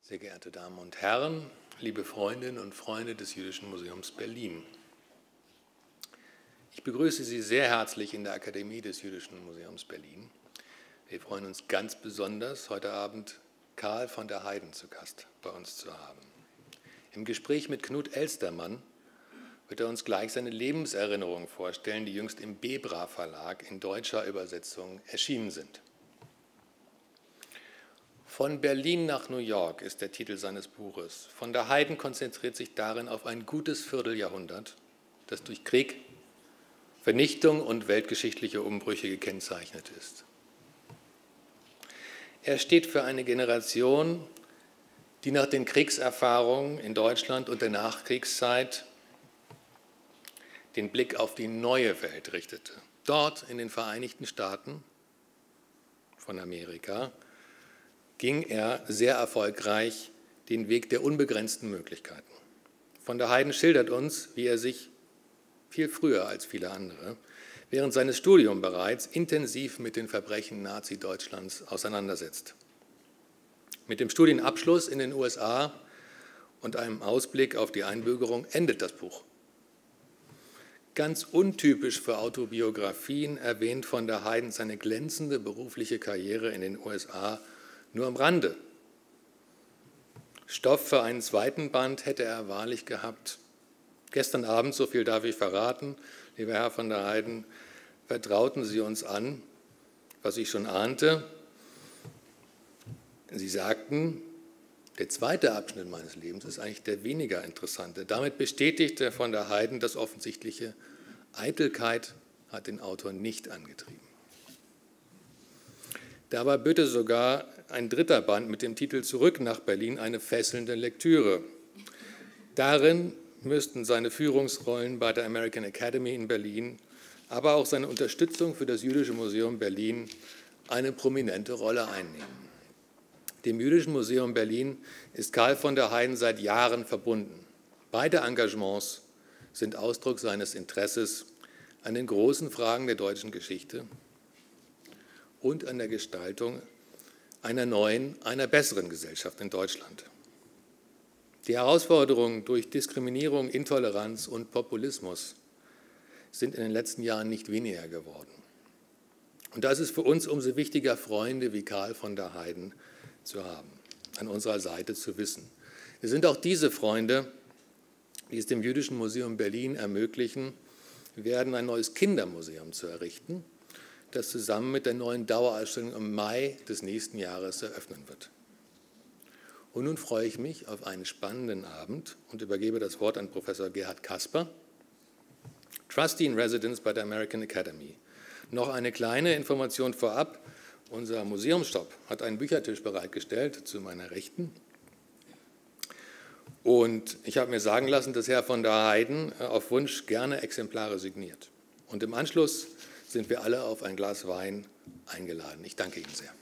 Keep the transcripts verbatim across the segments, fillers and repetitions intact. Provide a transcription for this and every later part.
Sehr geehrte Damen und Herren, liebe Freundinnen und Freunde des Jüdischen Museums Berlin. Ich begrüße Sie sehr herzlich in der Akademie des Jüdischen Museums Berlin. Wir freuen uns ganz besonders, heute Abend Karl von der Heiden zu Gast bei uns zu haben. Im Gespräch mit Knut Elstermann wird er uns gleich seine Lebenserinnerungen vorstellen, die jüngst im Bebra Verlag in deutscher Übersetzung erschienen sind. Von Berlin nach New York ist der Titel seines Buches. Von der Heiden konzentriert sich darin auf ein gutes Vierteljahrhundert, das durch Krieg, Vernichtung und weltgeschichtliche Umbrüche gekennzeichnet ist. Er steht für eine Generation, die nach den Kriegserfahrungen in Deutschland und der Nachkriegszeit den Blick auf die neue Welt richtete. Dort in den Vereinigten Staaten von Amerika ging er sehr erfolgreich den Weg der unbegrenzten Möglichkeiten. Von der Heiden schildert uns, wie er sich viel früher als viele andere während seines Studiums bereits intensiv mit den Verbrechen Nazi-Deutschlands auseinandersetzt. Mit dem Studienabschluss in den U S A und einem Ausblick auf die Einbürgerung endet das Buch. Ganz untypisch für Autobiografien erwähnt von der Heiden seine glänzende berufliche Karriere in den U S A nur am Rande. Stoff für einen zweiten Band hätte er wahrlich gehabt. Gestern Abend, so viel darf ich verraten, lieber Herr von der Heiden, vertrauten Sie uns an, was ich schon ahnte. Sie sagten, der zweite Abschnitt meines Lebens ist eigentlich der weniger interessante. Damit bestätigte von der Heiden das Offensichtliche: Eitelkeit hat den Autor nicht angetrieben. Dabei böte sogar ein dritter Band mit dem Titel Zurück nach Berlin eine fesselnde Lektüre. Darin müssten seine Führungsrollen bei der American Academy in Berlin, aber auch seine Unterstützung für das Jüdische Museum Berlin eine prominente Rolle einnehmen. Dem Jüdischen Museum Berlin ist Karl von der Heiden seit Jahren verbunden. Beide Engagements sind Ausdruck seines Interesses an den großen Fragen der deutschen Geschichte und an der Gestaltung einer neuen, einer besseren Gesellschaft in Deutschland. Die Herausforderungen durch Diskriminierung, Intoleranz und Populismus sind in den letzten Jahren nicht weniger geworden. Und da ist es für uns umso wichtiger, Freunde wie Karl von der Heiden zu haben, an unserer Seite zu wissen. Es sind auch diese Freunde, die es dem Jüdischen Museum Berlin ermöglichen werden, ein neues Kindermuseum zu errichten, das zusammen mit der neuen Dauerausstellung im Mai des nächsten Jahres eröffnen wird. Und nun freue ich mich auf einen spannenden Abend und übergebe das Wort an Professor Gerhard Kasper, Trustee in Residence bei der American Academy. Noch eine kleine Information vorab: Unser Museumsshop hat einen Büchertisch bereitgestellt zu meiner Rechten. Und ich habe mir sagen lassen, dass Herr von der Heiden auf Wunsch gerne Exemplare signiert. Und im Anschluss sind wir alle auf ein Glas Wein eingeladen. Ich danke Ihnen sehr.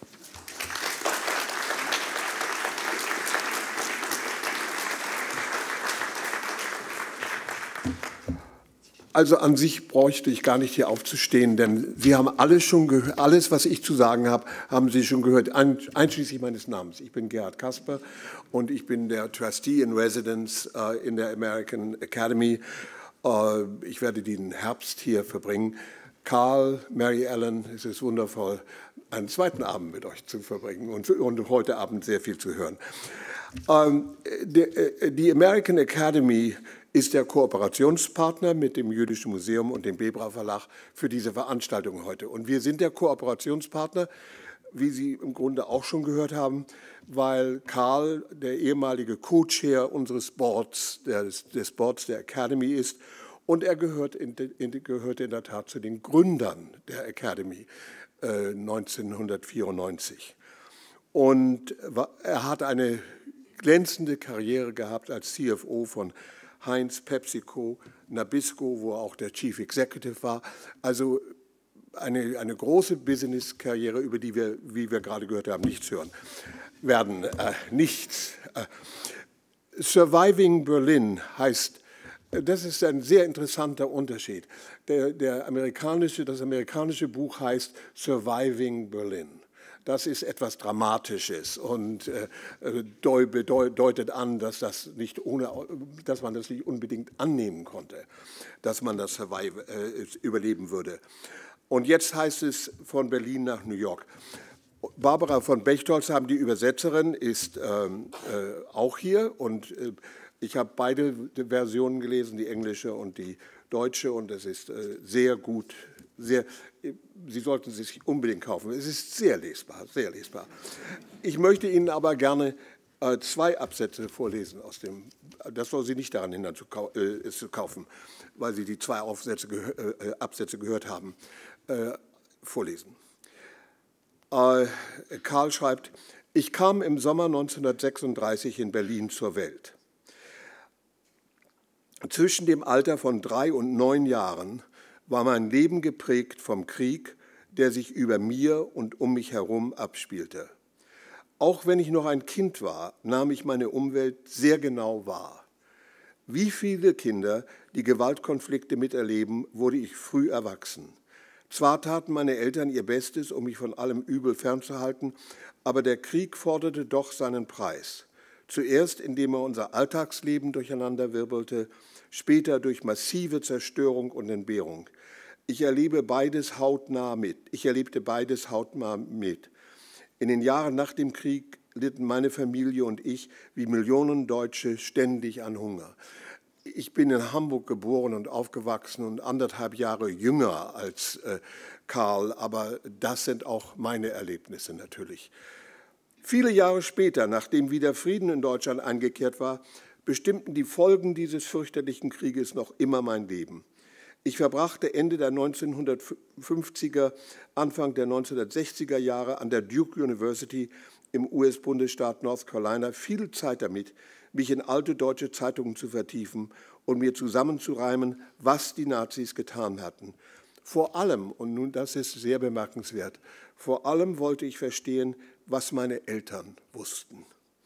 Also an sich bräuchte ich gar nicht hier aufzustehen, denn Sie haben alles schon gehört, alles, was ich zu sagen habe, haben Sie schon gehört, einschließlich meines Namens. Ich bin Gerhard Kasper und ich bin der Trustee in Residence uh, in der American Academy. Uh, ich werde den Herbst hier verbringen. Karl, Mary Ellen, es ist wundervoll, einen zweiten Abend mit euch zu verbringen und, und heute Abend sehr viel zu hören. Um, die, die American Academy ist der Kooperationspartner mit dem Jüdischen Museum und dem Bebra Verlag für diese Veranstaltung heute. Und wir sind der Kooperationspartner, wie Sie im Grunde auch schon gehört haben, weil Karl der ehemalige Co-Chair unseres Boards, des, des Boards der Academy ist, und er gehört in, in, gehört in der Tat zu den Gründern der Academy äh, neunzehnhundertvierundneunzig. Und er hat eine glänzende Karriere gehabt als C F O von Heinz, PepsiCo, Nabisco, wo er auch der Chief Executive war. Also eine, eine große Business-Karriere, über die wir, wie wir gerade gehört haben, nichts hören werden. Äh, nichts. Äh, Surviving Berlin heißt, das ist ein sehr interessanter Unterschied. Der, der amerikanische, das amerikanische Buch heißt Surviving Berlin. Das ist etwas Dramatisches und äh, deutet an, dass, das nicht ohne, dass man das nicht unbedingt annehmen konnte, dass man das survive, äh, überleben würde. Und jetzt heißt es von Berlin nach New York. Barbara von Bechtolzheim, die Übersetzerin, ist ähm, äh, auch hier und äh, ich habe beide Versionen gelesen, die englische und die deutsche, und es ist äh, sehr gut. Sehr, Sie sollten es sich unbedingt kaufen. Es ist sehr lesbar, sehr lesbar. Ich möchte Ihnen aber gerne äh, zwei Absätze vorlesen aus dem. Das soll Sie nicht daran hindern, zu kau äh, es zu kaufen, weil Sie die zwei Aufsätze geh äh, Absätze gehört haben. Äh, vorlesen. Äh, Karl schreibt: Ich kam im Sommer neunzehnhundertsechsunddreißig in Berlin zur Welt. Zwischen dem Alter von drei und neun Jahren war mein Leben geprägt vom Krieg, der sich über mir und um mich herum abspielte. Auch wenn ich noch ein Kind war, nahm ich meine Umwelt sehr genau wahr. Wie viele Kinder, die Gewaltkonflikte miterleben, wurde ich früh erwachsen. Zwar taten meine Eltern ihr Bestes, um mich von allem Übel fernzuhalten, aber der Krieg forderte doch seinen Preis. Zuerst, indem er unser Alltagsleben durcheinanderwirbelte, später durch massive Zerstörung und Entbehrung. Ich erlebe beides hautnah mit. Ich erlebte beides hautnah mit. In den Jahren nach dem Krieg litten meine Familie und ich wie Millionen Deutsche ständig an Hunger. Ich bin in Hamburg geboren und aufgewachsen und anderthalb Jahre jünger als äh, Karl, aber das sind auch meine Erlebnisse natürlich. Viele Jahre später, nachdem wieder Frieden in Deutschland eingekehrt war, bestimmten die Folgen dieses fürchterlichen Krieges noch immer mein Leben. Ich verbrachte Ende der neunzehnhundertfünfziger, Anfang der neunzehnhundertsechziger Jahre an der Duke University im U S-Bundesstaat North Carolina viel Zeit damit, mich in alte deutsche Zeitungen zu vertiefen und mir zusammenzureimen, was die Nazis getan hatten. Vor allem, und nun das ist sehr bemerkenswert, vor allem wollte ich verstehen, was meine Eltern wussten.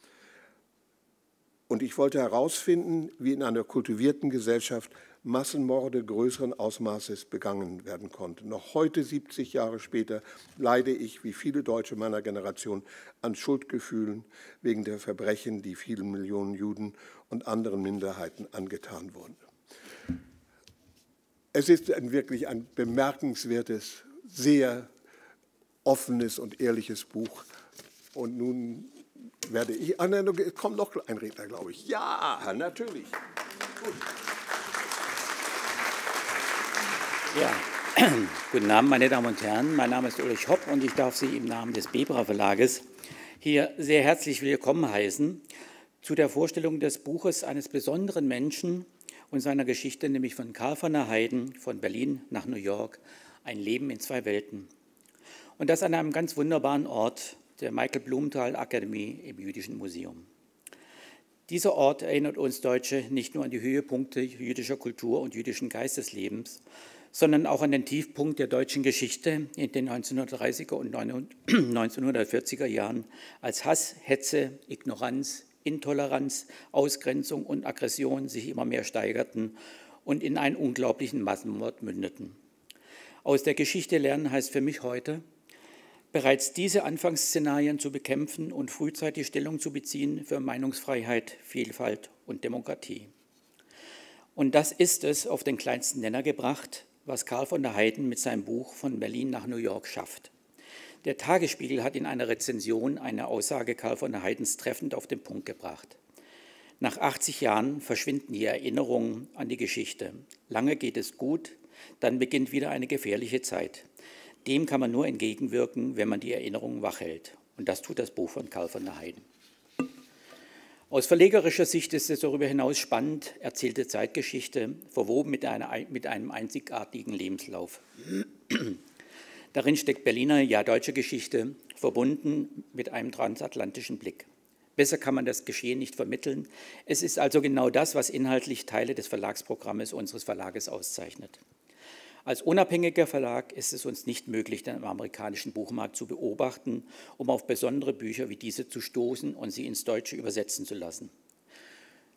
Und ich wollte herausfinden, wie in einer kultivierten Gesellschaft Massenmorde größeren Ausmaßes begangen werden konnten. Noch heute, siebzig Jahre später, leide ich, wie viele Deutsche meiner Generation, an Schuldgefühlen wegen der Verbrechen, die vielen Millionen Juden und anderen Minderheiten angetan wurden. Es ist ein, wirklich ein bemerkenswertes, sehr offenes und ehrliches Buch. Und nun werde ich, ah, nein, es kommt noch ein Redner, glaube ich. Ja, natürlich. Gut. Ja, guten Abend, meine Damen und Herren. Mein Name ist Ulrich Hopp und ich darf Sie im Namen des Bebra Verlages hier sehr herzlich willkommen heißen zu der Vorstellung des Buches eines besonderen Menschen und seiner Geschichte, nämlich von Karl von der Heyden, von Berlin nach New York, ein Leben in zwei Welten. Und das an einem ganz wunderbaren Ort, der Michael Blumenthal Akademie im Jüdischen Museum. Dieser Ort erinnert uns Deutsche nicht nur an die Höhepunkte jüdischer Kultur und jüdischen Geisteslebens, sondern auch an den Tiefpunkt der deutschen Geschichte in den neunzehnhundertdreißiger und neunzehnhundertvierziger Jahren, als Hass, Hetze, Ignoranz, Intoleranz, Ausgrenzung und Aggression sich immer mehr steigerten und in einen unglaublichen Massenmord mündeten. Aus der Geschichte lernen heißt für mich heute, bereits diese Anfangsszenarien zu bekämpfen und frühzeitig Stellung zu beziehen für Meinungsfreiheit, Vielfalt und Demokratie. Und das ist es auf den kleinsten Nenner gebracht, was Karl von der Heyden mit seinem Buch Von Berlin nach New York schafft. Der Tagesspiegel hat in einer Rezension eine Aussage Karl von der Heydens treffend auf den Punkt gebracht. Nach achtzig Jahren verschwinden die Erinnerungen an die Geschichte. Lange geht es gut, dann beginnt wieder eine gefährliche Zeit. Dem kann man nur entgegenwirken, wenn man die Erinnerungen wachhält. Und das tut das Buch von Karl von der Heyden. Aus verlegerischer Sicht ist es darüber hinaus spannend erzählte Zeitgeschichte, verwoben mit, einer, mit einem einzigartigen Lebenslauf. Darin steckt Berliner, ja deutsche Geschichte, verbunden mit einem transatlantischen Blick. Besser kann man das Geschehen nicht vermitteln. Es ist also genau das, was inhaltlich Teile des Verlagsprogrammes unseres Verlages auszeichnet. Als unabhängiger Verlag ist es uns nicht möglich, den amerikanischen Buchmarkt zu beobachten, um auf besondere Bücher wie diese zu stoßen und sie ins Deutsche übersetzen zu lassen.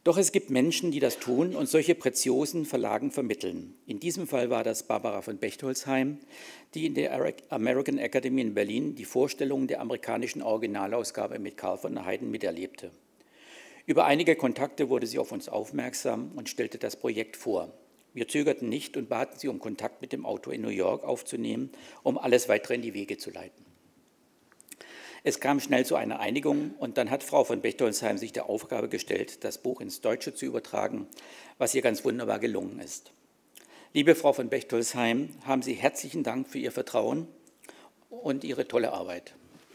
Doch es gibt Menschen, die das tun und solche preziosen Verlagen vermitteln. In diesem Fall war das Barbara von Bechtolsheim, die in der American Academy in Berlin die Vorstellung der amerikanischen Originalausgabe mit Karl von der Heyden miterlebte. Über einige Kontakte wurde sie auf uns aufmerksam und stellte das Projekt vor. Wir zögerten nicht und baten sie um Kontakt mit dem Autor in New York aufzunehmen, um alles weitere in die Wege zu leiten. Es kam schnell zu einer Einigung und dann hat Frau von Bechtolsheim sich der Aufgabe gestellt, das Buch ins Deutsche zu übertragen, was ihr ganz wunderbar gelungen ist. Liebe Frau von Bechtolsheim, haben Sie herzlichen Dank für Ihr Vertrauen und Ihre tolle Arbeit.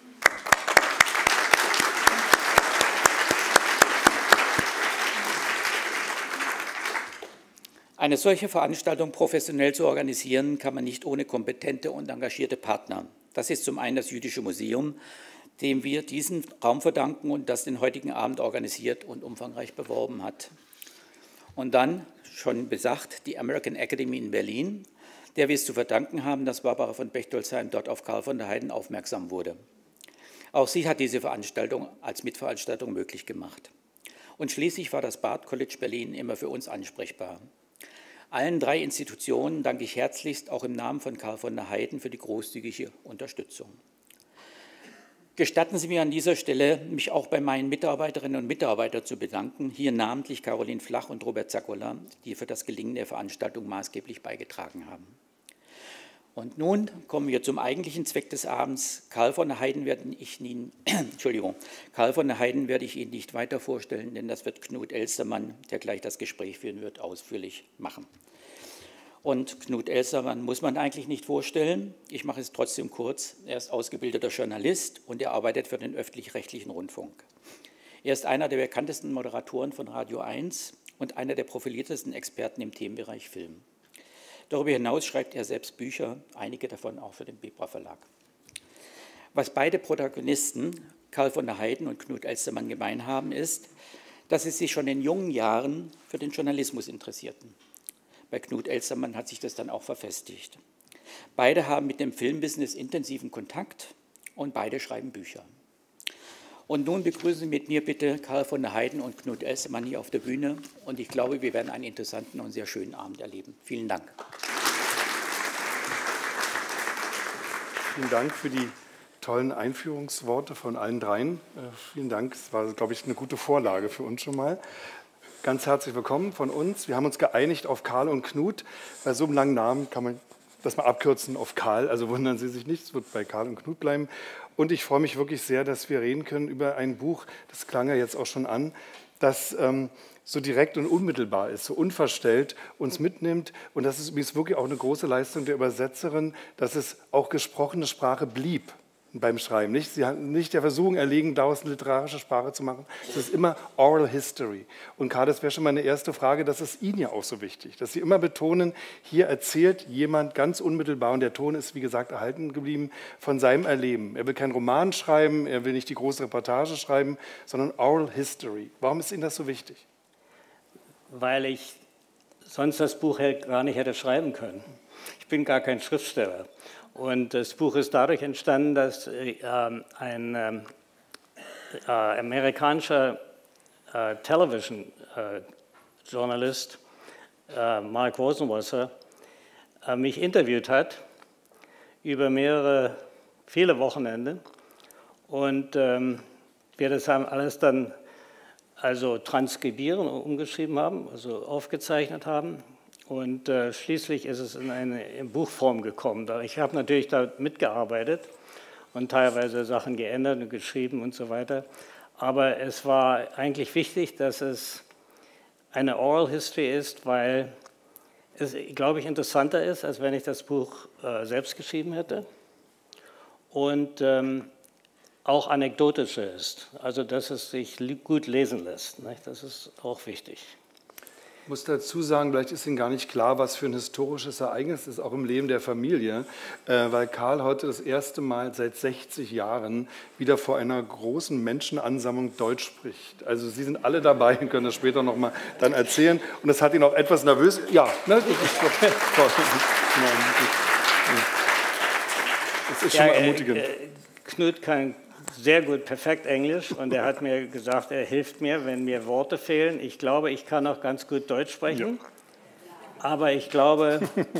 Eine solche Veranstaltung professionell zu organisieren, kann man nicht ohne kompetente und engagierte Partner. Das ist zum einen das Jüdische Museum, dem wir diesen Raum verdanken und das den heutigen Abend organisiert und umfangreich beworben hat. Und dann, schon besagt, die American Academy in Berlin, der wir es zu verdanken haben, dass Barbara von Bechtolsheim dort auf Karl von der Heyden aufmerksam wurde. Auch sie hat diese Veranstaltung als Mitveranstaltung möglich gemacht. Und schließlich war das Barth College Berlin immer für uns ansprechbar. Allen drei Institutionen danke ich herzlichst auch im Namen von Karl von der Heyden für die großzügige Unterstützung. Gestatten Sie mir an dieser Stelle, mich auch bei meinen Mitarbeiterinnen und Mitarbeitern zu bedanken, hier namentlich Caroline Flach und Robert Zackola, die für das Gelingen der Veranstaltung maßgeblich beigetragen haben. Und nun kommen wir zum eigentlichen Zweck des Abends. Karl von der Heyden werde ich Ihnen, Entschuldigung, Karl von der Heyden werde ich Ihnen nicht weiter vorstellen, denn das wird Knut Elstermann, der gleich das Gespräch führen wird, ausführlich machen. Und Knut Elstermann muss man eigentlich nicht vorstellen. Ich mache es trotzdem kurz. Er ist ausgebildeter Journalist und er arbeitet für den öffentlich-rechtlichen Rundfunk. Er ist einer der bekanntesten Moderatoren von Radio eins und einer der profiliertesten Experten im Themenbereich Film. Darüber hinaus schreibt er selbst Bücher, einige davon auch für den Bebra Verlag. Was beide Protagonisten, Karl von der Heyden und Knut Elstermann, gemein haben, ist, dass sie sich schon in jungen Jahren für den Journalismus interessierten. Bei Knut Elstermann hat sich das dann auch verfestigt. Beide haben mit dem Filmbusiness intensiven Kontakt und beide schreiben Bücher. Und nun begrüßen Sie mit mir bitte Karl von der Heyden und Knut Elstermann hier auf der Bühne. Und ich glaube, wir werden einen interessanten und sehr schönen Abend erleben. Vielen Dank. Vielen Dank für die tollen Einführungsworte von allen dreien. Äh, vielen Dank, es war, glaube ich, eine gute Vorlage für uns schon mal. Ganz herzlich willkommen von uns. Wir haben uns geeinigt auf Karl und Knut. Bei so einem langen Namen kann man das mal abkürzen auf Karl, also wundern Sie sich nicht, es wird bei Karl und Knut bleiben. Und ich freue mich wirklich sehr, dass wir reden können über ein Buch, das klang ja jetzt auch schon an, das ähm, so direkt und unmittelbar ist, so unverstellt uns mitnimmt. Und das ist, ist wirklich auch eine große Leistung der Übersetzerin, dass es auch gesprochene Sprache blieb beim Schreiben. Nicht? Sie haben nicht der Versuchung erlegen, daraus eine literarische Sprache zu machen. Es ist immer Oral History. Und Karl, das wäre schon meine erste Frage, das ist Ihnen ja auch so wichtig, dass Sie immer betonen, hier erzählt jemand ganz unmittelbar, und der Ton ist, wie gesagt, erhalten geblieben, von seinem Erleben. Er will keinen Roman schreiben, er will nicht die große Reportage schreiben, sondern Oral History. Warum ist Ihnen das so wichtig? Weil ich sonst das Buch gar nicht hätte schreiben können. Ich bin gar kein Schriftsteller. Und das Buch ist dadurch entstanden, dass äh, ein äh, äh, amerikanischer äh, Television-Journalist, äh, Mark Rosenwasser, äh, mich interviewt hat über mehrere, viele Wochenende. Und ähm, wir das haben alles dann also transkribieren und umgeschrieben haben, also aufgezeichnet haben. Und äh, schließlich ist es in eine in Buchform gekommen. Ich habe natürlich da mitgearbeitet und teilweise Sachen geändert und geschrieben und so weiter. Aber es war eigentlich wichtig, dass es eine Oral History ist, weil es, glaube ich, interessanter ist, als wenn ich das Buch äh, selbst geschrieben hätte. Und ähm, auch anekdotischer ist, also dass es sich gut lesen lässt. Nicht? Das ist auch wichtig. Ich muss dazu sagen, vielleicht ist Ihnen gar nicht klar, was für ein historisches Ereignis ist, auch im Leben der Familie, äh, weil Karl heute das erste Mal seit sechzig Jahren wieder vor einer großen Menschenansammlung Deutsch spricht. Also Sie sind alle dabei und können das später noch mal dann erzählen. Und das hat ihn auch etwas nervös. Ja, ne? Das ist schon ja, mal ermutigend. Äh, Knut kann sehr gut, perfekt Englisch und er hat mir gesagt, er hilft mir, wenn mir Worte fehlen. Ich glaube, ich kann auch ganz gut Deutsch sprechen, ja. Aber ich glaube,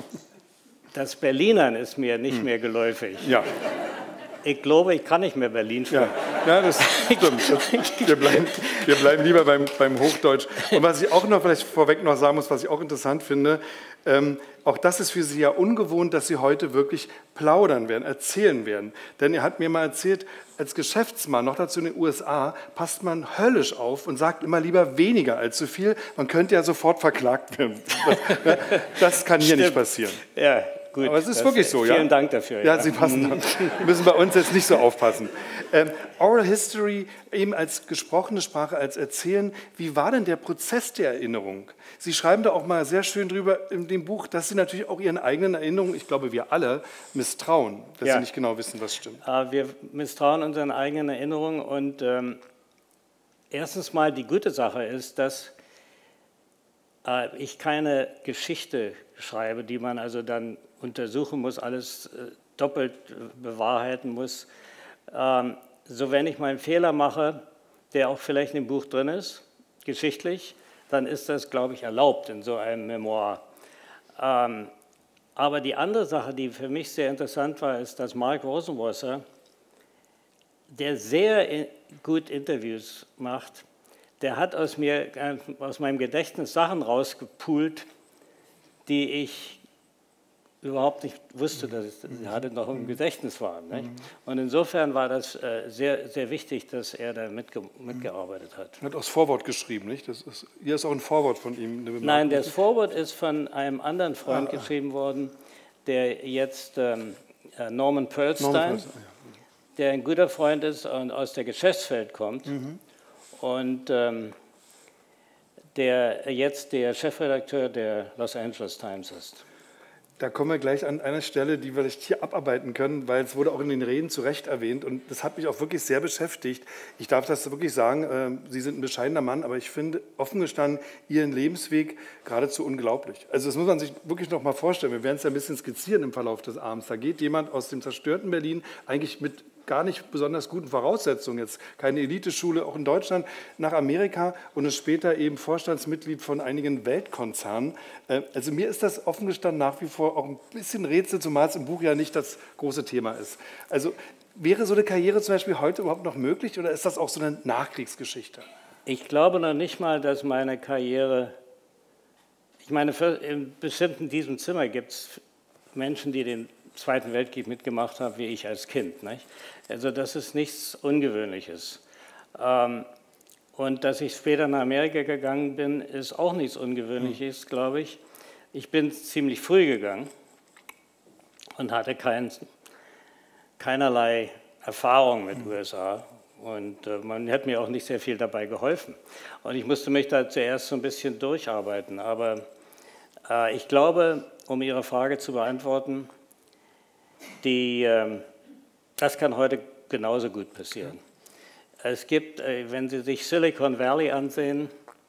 das Berlinern ist mir nicht hm. mehr geläufig. Ja. Ich glaube, ich kann nicht mehr Berlin sprechen. Ja, ja, das stimmt. Das, wir, bleiben, wir bleiben lieber beim, beim Hochdeutsch. Und was ich auch noch vielleicht vorweg noch sagen muss, was ich auch interessant finde, ähm, auch das ist für Sie ja ungewohnt, dass Sie heute wirklich plaudern werden, erzählen werden. Denn er hat mir mal erzählt, als Geschäftsmann, noch dazu in den U S A, passt man höllisch auf und sagt immer lieber weniger als zu viel. Man könnte ja sofort verklagt werden. Das, das kann hier Stimmt. nicht passieren. Ja. Gut, aber es ist wirklich so, ja? Vielen Dank dafür. Ja, ja. Sie passen da. Müssen bei uns jetzt nicht so aufpassen. Ähm, Oral History eben als gesprochene Sprache, als Erzählen. Wie war denn der Prozess der Erinnerung? Sie schreiben da auch mal sehr schön drüber in dem Buch, dass Sie natürlich auch Ihren eigenen Erinnerungen, ich glaube wir alle, misstrauen, dass ja. Sie nicht genau wissen, was stimmt. Wir misstrauen unseren eigenen Erinnerungen und ähm, erstens mal die gute Sache ist, dass äh, ich keine Geschichte schreibe, die man also dann untersuchen muss, alles äh, doppelt äh, bewahrheiten muss. Ähm, so, wenn ich mal einen Fehler mache, der auch vielleicht in dem Buch drin ist, geschichtlich, dann ist das, glaube ich, erlaubt in so einem Memoir. Ähm, aber die andere Sache, die für mich sehr interessant war, ist, dass Mark Rosenwasser, der sehr in, gut Interviews macht, der hat aus mir, äh, aus meinem Gedächtnis Sachen rausgepult, die ich überhaupt nicht wusste, dass sie hatte noch im Gedächtnis waren. Nicht? Und insofern war das äh, sehr, sehr wichtig, dass er da mitge mitgearbeitet hat. Er hat auch das Vorwort geschrieben, nicht? Das ist, hier ist auch ein Vorwort von ihm. Nein, das Vorwort ist von einem anderen Freund ah, geschrieben worden, der jetzt ähm, Norman Pearlstein, Norman Pearlstein ja. der ein guter Freund ist und aus der Geschäftswelt kommt mhm. und ähm, der jetzt der Chefredakteur der Los Angeles Times ist. Da kommen wir gleich an einer Stelle, die wir vielleicht hier abarbeiten können, weil es wurde auch in den Reden zu Recht erwähnt und das hat mich auch wirklich sehr beschäftigt. Ich darf das wirklich sagen, äh, Sie sind ein bescheidener Mann, aber ich finde offen gestanden Ihren Lebensweg geradezu unglaublich. Also das muss man sich wirklich noch mal vorstellen. Wir werden es ja ein bisschen skizzieren im Verlauf des Abends. Da geht jemand aus dem zerstörten Berlin eigentlich mit gar nicht besonders guten Voraussetzungen, jetzt keine Eliteschule, auch in Deutschland, nach Amerika und ist später eben Vorstandsmitglied von einigen Weltkonzernen. Also mir ist das offen gestanden nach wie vor auch ein bisschen Rätsel, zumal es im Buch ja nicht das große Thema ist. Also wäre so eine Karriere zum Beispiel heute überhaupt noch möglich oder ist das auch so eine Nachkriegsgeschichte? Ich glaube noch nicht mal, dass meine Karriere, ich meine, bestimmt in diesem Zimmer gibt es Menschen, die den Zweiten Weltkrieg mitgemacht habe, wie ich als Kind. Nicht? Also das ist nichts Ungewöhnliches. Ähm, und dass ich später nach Amerika gegangen bin, ist auch nichts Ungewöhnliches, glaube ich. Ich bin ziemlich früh gegangen und hatte kein, keinerlei Erfahrung mit U S A. Und äh, man hat mir auch nicht sehr viel dabei geholfen. Und ich musste mich da zuerst so ein bisschen durcharbeiten. Aber äh, ich glaube, um Ihre Frage zu beantworten, Die, äh, das kann heute genauso gut passieren. Es gibt, äh, wenn Sie sich Silicon Valley ansehen,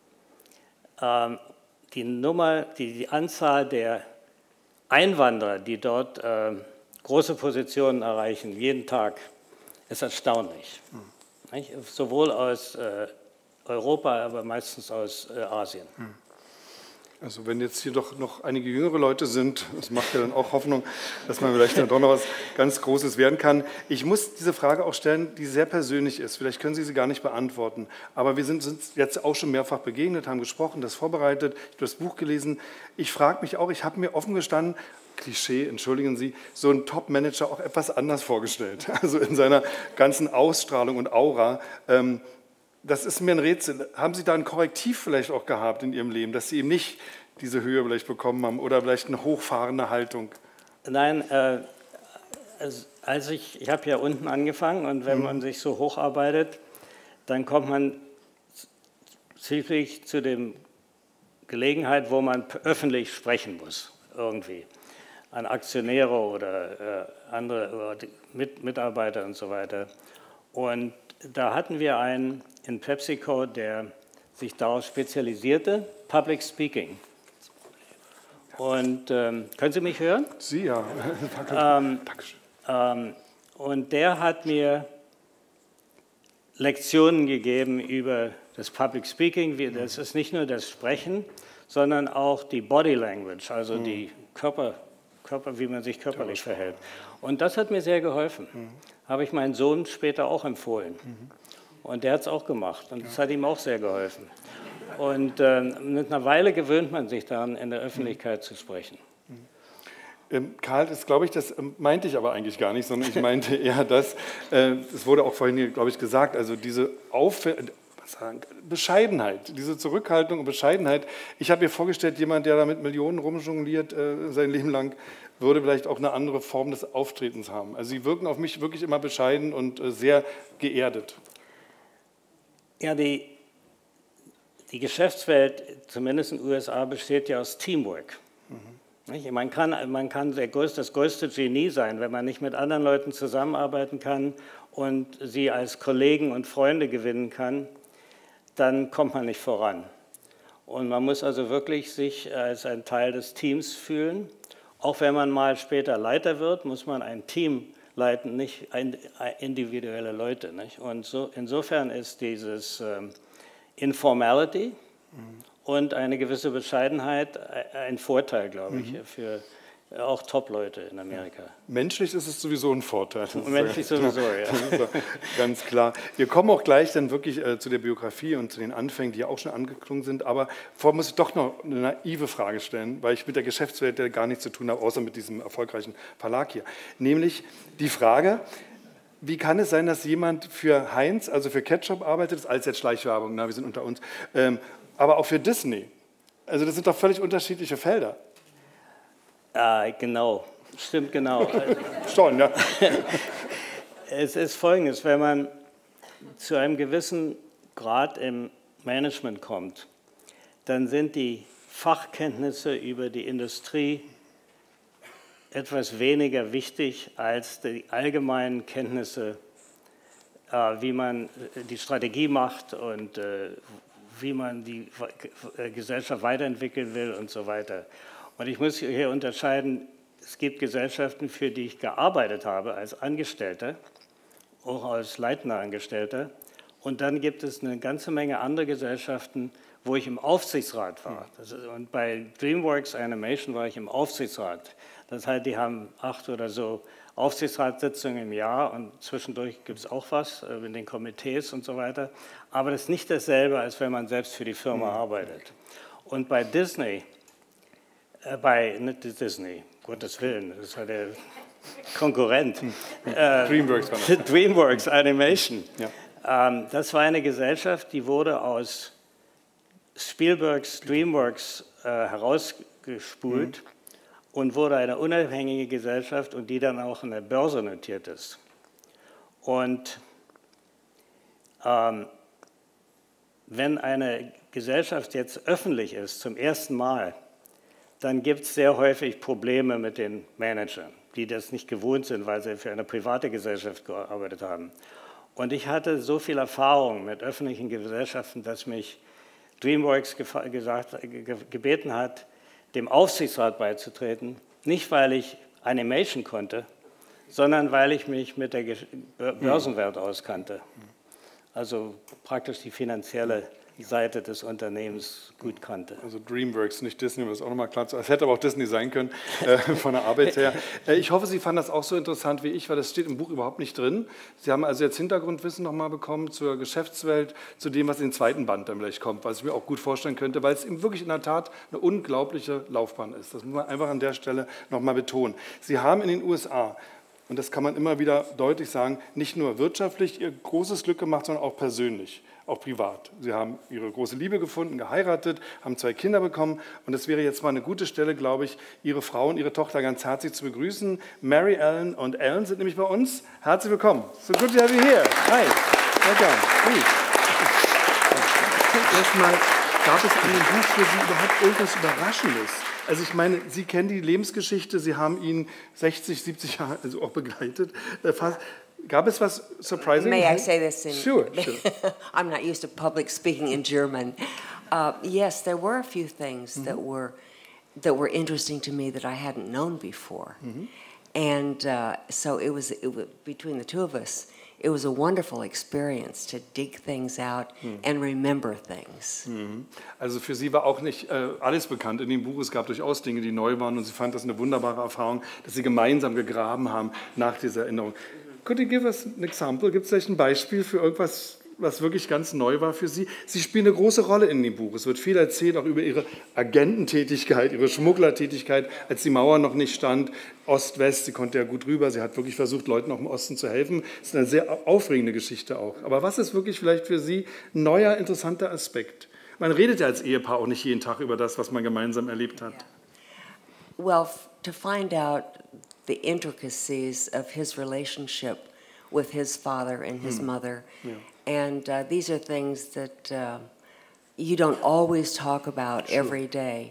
äh, die Nummer, die, die Anzahl der Einwanderer, die dort äh, große Positionen erreichen, jeden Tag, ist erstaunlich. Hm. Nicht? Sowohl aus äh, Europa, aber meistens aus äh, Asien. Hm. Also wenn jetzt hier doch noch einige jüngere Leute sind, das macht ja dann auch Hoffnung, dass man vielleicht dann doch noch was ganz Großes werden kann. Ich muss diese Frage auch stellen, die sehr persönlich ist. Vielleicht können Sie sie gar nicht beantworten. Aber wir sind uns jetzt auch schon mehrfach begegnet, haben gesprochen, das vorbereitet, ich habe das Buch gelesen. Ich frage mich auch, ich habe mir offen gestanden, Klischee, entschuldigen Sie, so einen Top-Manager auch etwas anders vorgestellt. Also in seiner ganzen Ausstrahlung und Aura. Ähm, Das ist mir ein Rätsel. Haben Sie da ein Korrektiv vielleicht auch gehabt in Ihrem Leben, dass Sie eben nicht diese Höhe vielleicht bekommen haben oder vielleicht eine hochfahrende Haltung? Nein, äh, als ich, ich habe ja unten angefangen und wenn mhm. man sich so hocharbeitet, dann kommt man schließlich zu der Gelegenheit, wo man öffentlich sprechen muss, irgendwie. An Aktionäre oder äh, andere oder Mit Mitarbeiter und so weiter. Und da hatten wir einen in PepsiCo, der sich darauf spezialisierte, Public Speaking. Und ähm, können Sie mich hören? Sie, ja. ähm, ähm, und der hat mir Lektionen gegeben über das Public Speaking. Das ist nicht nur das Sprechen, sondern auch die Body Language, also mhm. die Körper, Körper, wie man sich körperlich verhält. Und das hat mir sehr geholfen. Mhm. Habe ich meinen Sohn später auch empfohlen. Mhm. Und der hat es auch gemacht. Und das hat ihm auch sehr geholfen. Und äh, mit einer Weile gewöhnt man sich daran, in der Öffentlichkeit zu sprechen. Ähm, Karl, das glaube ich, das ähm, meinte ich aber eigentlich gar nicht, sondern ich meinte eher das, äh, es wurde auch vorhin, glaube ich, gesagt, also diese Auf was sagen, Bescheidenheit, diese Zurückhaltung und Bescheidenheit. Ich habe mir vorgestellt, jemand, der da mit Millionen rumjongliert äh, sein Leben lang, würde vielleicht auch eine andere Form des Auftretens haben. Also sie wirken auf mich wirklich immer bescheiden und äh, sehr geerdet. Ja, die, die Geschäftswelt, zumindest in den U S A, besteht ja aus Teamwork. Mhm. Man kann, man kann der größte, das größte Genie sein, wenn man nicht mit anderen Leuten zusammenarbeiten kann und sie als Kollegen und Freunde gewinnen kann, dann kommt man nicht voran. Und man muss also wirklich sich als ein Teil des Teams fühlen. Auch wenn man mal später Leiter wird, muss man ein Team leiten, nicht individuelle Leute. Nicht? Und so, insofern ist dieses ähm, Informality mhm. und eine gewisse Bescheidenheit ein Vorteil, glaube ich, mhm. für auch Top-Leute in Amerika. Menschlich ist es sowieso ein Vorteil. Menschlich sowieso, ja. Ganz klar. Wir kommen auch gleich dann wirklich äh, zu der Biografie und zu den Anfängen, die ja auch schon angeklungen sind. Aber vorher muss ich doch noch eine naive Frage stellen, weil ich mit der Geschäftswelt ja gar nichts zu tun habe, außer mit diesem erfolgreichen Verlag hier. Nämlich die Frage, wie kann es sein, dass jemand für Heinz, also für Ketchup arbeitet, das ist alles jetzt Schleichwerbung, na, wir sind unter uns, ähm, aber auch für Disney. Also das sind doch völlig unterschiedliche Felder. Ah, genau, stimmt genau. Schon, ja. Es ist Folgendes, wenn man zu einem gewissen Grad im Management kommt, dann sind die Fachkenntnisse über die Industrie etwas weniger wichtig als die allgemeinen Kenntnisse, äh, wie man die Strategie macht und äh, wie man die Gesellschaft weiterentwickeln will und so weiter. Und ich muss hier unterscheiden, es gibt Gesellschaften, für die ich gearbeitet habe als Angestellter, auch als leitender Angestellter. Und dann gibt es eine ganze Menge andere Gesellschaften, wo ich im Aufsichtsrat war. Das ist, und bei DreamWorks Animation war ich im Aufsichtsrat. Das heißt, die haben acht oder so Aufsichtsratssitzungen im Jahr und zwischendurch gibt es auch was in den Komitees und so weiter. Aber das ist nicht dasselbe, als wenn man selbst für die Firma arbeitet. Und bei Disney, äh, bei nicht Disney, Gottes Willen, das ist ja der Konkurrent. äh, DreamWorks, DreamWorks Animation. Ja. Ähm, das war eine Gesellschaft, die wurde aus Spielbergs DreamWorks äh, herausgespult mhm. und wurde eine unabhängige Gesellschaft und die dann auch an der Börse notiert ist. Und ähm, wenn eine Gesellschaft jetzt öffentlich ist, zum ersten Mal, dann gibt es sehr häufig Probleme mit den Managern, die das nicht gewohnt sind, weil sie für eine private Gesellschaft gearbeitet haben. Und ich hatte so viel Erfahrung mit öffentlichen Gesellschaften, dass mich DreamWorks gesagt, gebeten hat, dem Aufsichtsrat beizutreten, nicht weil ich Animation konnte, sondern weil ich mich mit der Börsenwelt auskannte. Also praktisch die finanzielle Seite des Unternehmens gut kannte. Also DreamWorks, nicht Disney, um das auch nochmal klar zu sagen. Es hätte aber auch Disney sein können, äh, von der Arbeit her. Äh, ich hoffe, Sie fanden das auch so interessant wie ich, weil das steht im Buch überhaupt nicht drin. Sie haben also jetzt Hintergrundwissen nochmal bekommen zur Geschäftswelt, zu dem, was in den zweiten Band dann vielleicht kommt, was ich mir auch gut vorstellen könnte, weil es eben wirklich in der Tat eine unglaubliche Laufbahn ist. Das muss man einfach an der Stelle nochmal betonen. Sie haben in den U S A, und das kann man immer wieder deutlich sagen, nicht nur wirtschaftlich ihr großes Glück gemacht, sondern auch persönlich, auch privat. Sie haben ihre große Liebe gefunden, geheiratet, haben zwei Kinder bekommen und es wäre jetzt mal eine gute Stelle, glaube ich, Ihre Frau und Ihre Tochter ganz herzlich zu begrüßen. Mary Ellen und Ellen sind nämlich bei uns. Herzlich willkommen. So good to have you here. Hi. Welcome. Please. Erstmal, gab es an dem Buch für Sie überhaupt irgendwas Überraschendes? Also ich meine, Sie kennen die Lebensgeschichte, Sie haben ihn sechzig, siebzig Jahre also auch begleitet. Fast. Gab es was surprising? May I say this in... Sure, sure. I'm not used to public speaking in German. Uh, yes, there were a few things mm-hmm. that were that were interesting to me that I hadn't known before. Mm-hmm. And uh, so it was, it was, between the two of us, it was a wonderful experience to dig things out Hm. and remember things. Mhm. Also für Sie war auch nicht äh, alles bekannt in dem Buch. Es gab durchaus Dinge, die neu waren und sie fand das eine wunderbare Erfahrung, dass Sie gemeinsam gegraben haben nach dieser Erinnerung. Could you give us an example? Gibt es vielleicht ein Beispiel für irgendwas, was wirklich ganz neu war für Sie? Sie spielen eine große Rolle in dem Buch. Es wird viel erzählt, auch über Ihre Agententätigkeit, Ihre Schmugglertätigkeit, als die Mauer noch nicht stand. Ost-West, sie konnte ja gut rüber. Sie hat wirklich versucht, Leuten auch im Osten zu helfen. Das ist eine sehr aufregende Geschichte auch. Aber was ist wirklich vielleicht für Sie ein neuer, interessanter Aspekt? Man redet ja als Ehepaar auch nicht jeden Tag über das, was man gemeinsam erlebt hat. Well, f- to find out the intricacies of his relationship with his father and his Hm. mother. Ja. And uh, these are things that uh, you don't always talk about Sure. every day.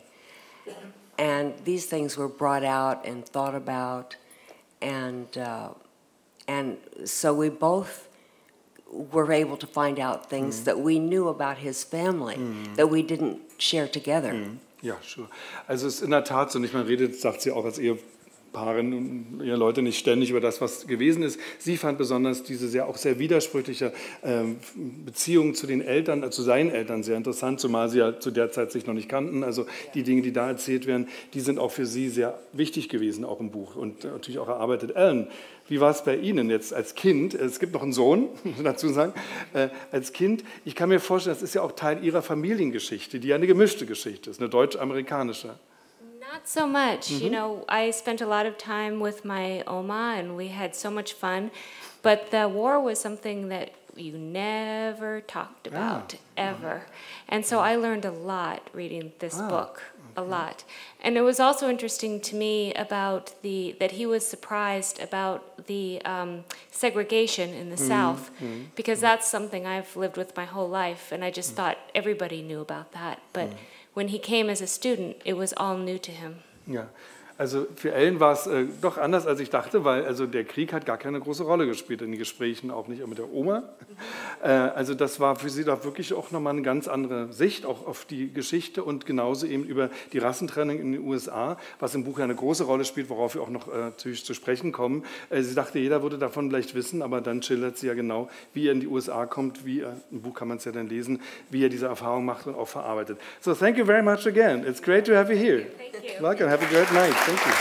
And these things were brought out and thought about. And, uh, and so we both were able to find out things Mhm. that we knew about his family Mhm. that we didn't share together. Mhm. Ja, sure. Also es ist in der Tat so, nicht man redet, sagt sie auch als Ehepaarin und ihre Leute nicht ständig über das, was gewesen ist. Sie fand besonders diese sehr, auch sehr widersprüchliche ähm, Beziehung zu den Eltern, äh, zu seinen Eltern sehr interessant, zumal sie ja zu der Zeit sich noch nicht kannten. Also die Dinge, die da erzählt werden, die sind auch für sie sehr wichtig gewesen, auch im Buch und äh, natürlich auch erarbeitet. Alan, wie war es bei Ihnen jetzt als Kind? Es gibt noch einen Sohn, muss man dazu sagen, äh, als Kind. Ich kann mir vorstellen, das ist ja auch Teil Ihrer Familiengeschichte, die ja eine gemischte Geschichte ist, eine deutsch-amerikanische. Not so much. You know, I spent a lot of time with my Oma and we had so much fun, but the war was something that you never talked Ah. about, ever. And so I learned a lot reading this Ah, book, a lot. And it was also interesting to me about the, that he was surprised about the um, segregation in the South, because that's something I've lived with my whole life, and I just thought everybody knew about that. But when he came as a student, it was all new to him. Ja, also für Ellen war es äh, doch anders, als ich dachte, weil also der Krieg hat gar keine große Rolle gespielt in den Gesprächen, auch nicht mit der Oma. Äh, also das war für sie doch wirklich auch nochmal eine ganz andere Sicht, auch auf die Geschichte und genauso eben über die Rassentrennung in den U S A, was im Buch ja eine große Rolle spielt, worauf wir auch noch äh, natürlich zu sprechen kommen. Äh, sie dachte, jeder würde davon vielleicht wissen, aber dann schildert sie ja genau, wie er in die U S A kommt, wie er, im Buch kann man es ja dann lesen, wie er diese Erfahrung macht und auch verarbeitet. So thank you very much again. It's great to have you here. Thank you. Welcome. Have a great night. Thank you.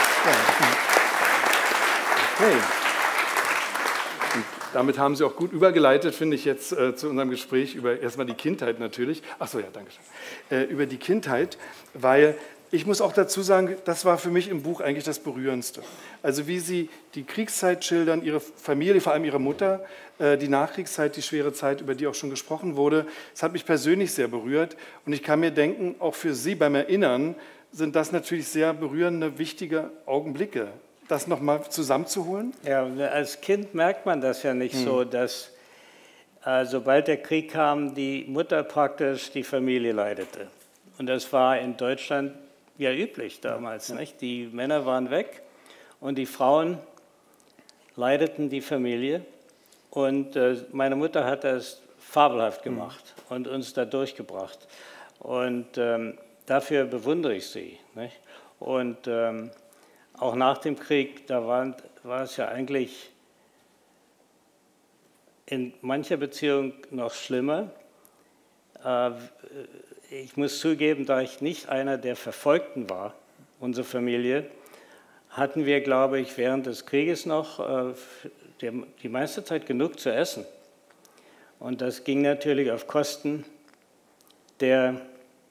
Okay. Und damit haben Sie auch gut übergeleitet, finde ich, jetzt äh, zu unserem Gespräch über erstmal die Kindheit natürlich. Ach so, ja, danke schön. Äh, über die Kindheit, weil ich muss auch dazu sagen, das war für mich im Buch eigentlich das Berührendste. Also wie Sie die Kriegszeit schildern, Ihre Familie, vor allem Ihre Mutter, äh, die Nachkriegszeit, die schwere Zeit, über die auch schon gesprochen wurde. Das hat mich persönlich sehr berührt und ich kann mir denken, auch für Sie beim Erinnern, sind das natürlich sehr berührende, wichtige Augenblicke, das nochmal zusammenzuholen? Ja, als Kind merkt man das ja nicht so, dass äh, sobald der Krieg kam, die Mutter praktisch die Familie leitete. Und das war in Deutschland ja üblich damals. Nicht? Die Männer waren weg und die Frauen leiteten die Familie. Und äh, meine Mutter hat das fabelhaft gemacht und uns da durchgebracht. Und ähm, dafür bewundere ich sie. Nicht? Und ähm, auch nach dem Krieg, da war, war es ja eigentlich in mancher Beziehung noch schlimmer. Äh, ich muss zugeben, da ich nicht einer der Verfolgten war, unsere Familie, hatten wir, glaube ich, während des Krieges noch äh, die, die meiste Zeit genug zu essen. Und das ging natürlich auf Kosten der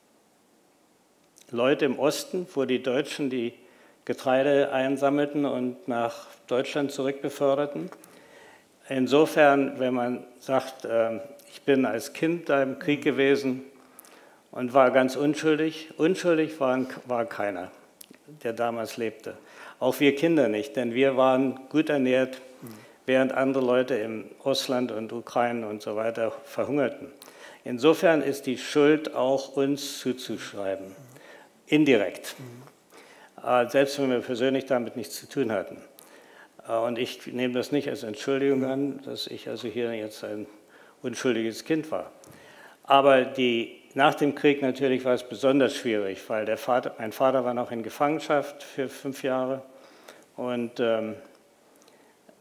Leute im Osten, wo die Deutschen die Getreide einsammelten und nach Deutschland zurückbeförderten. Insofern, wenn man sagt, äh, ich bin als Kind da im Krieg gewesen und war ganz unschuldig, unschuldig war, war keiner, der damals lebte. Auch wir Kinder nicht, denn wir waren gut ernährt, während andere Leute im Russland und Ukraine und so weiter verhungerten. Insofern ist die Schuld auch uns zuzuschreiben, indirekt, mhm. selbst wenn wir persönlich damit nichts zu tun hatten. Und ich nehme das nicht als Entschuldigung an, dass ich also hier jetzt ein unschuldiges Kind war. Aber die, nach dem Krieg natürlich war es besonders schwierig, weil der Vater, mein Vater war noch in Gefangenschaft für fünf Jahre und ähm,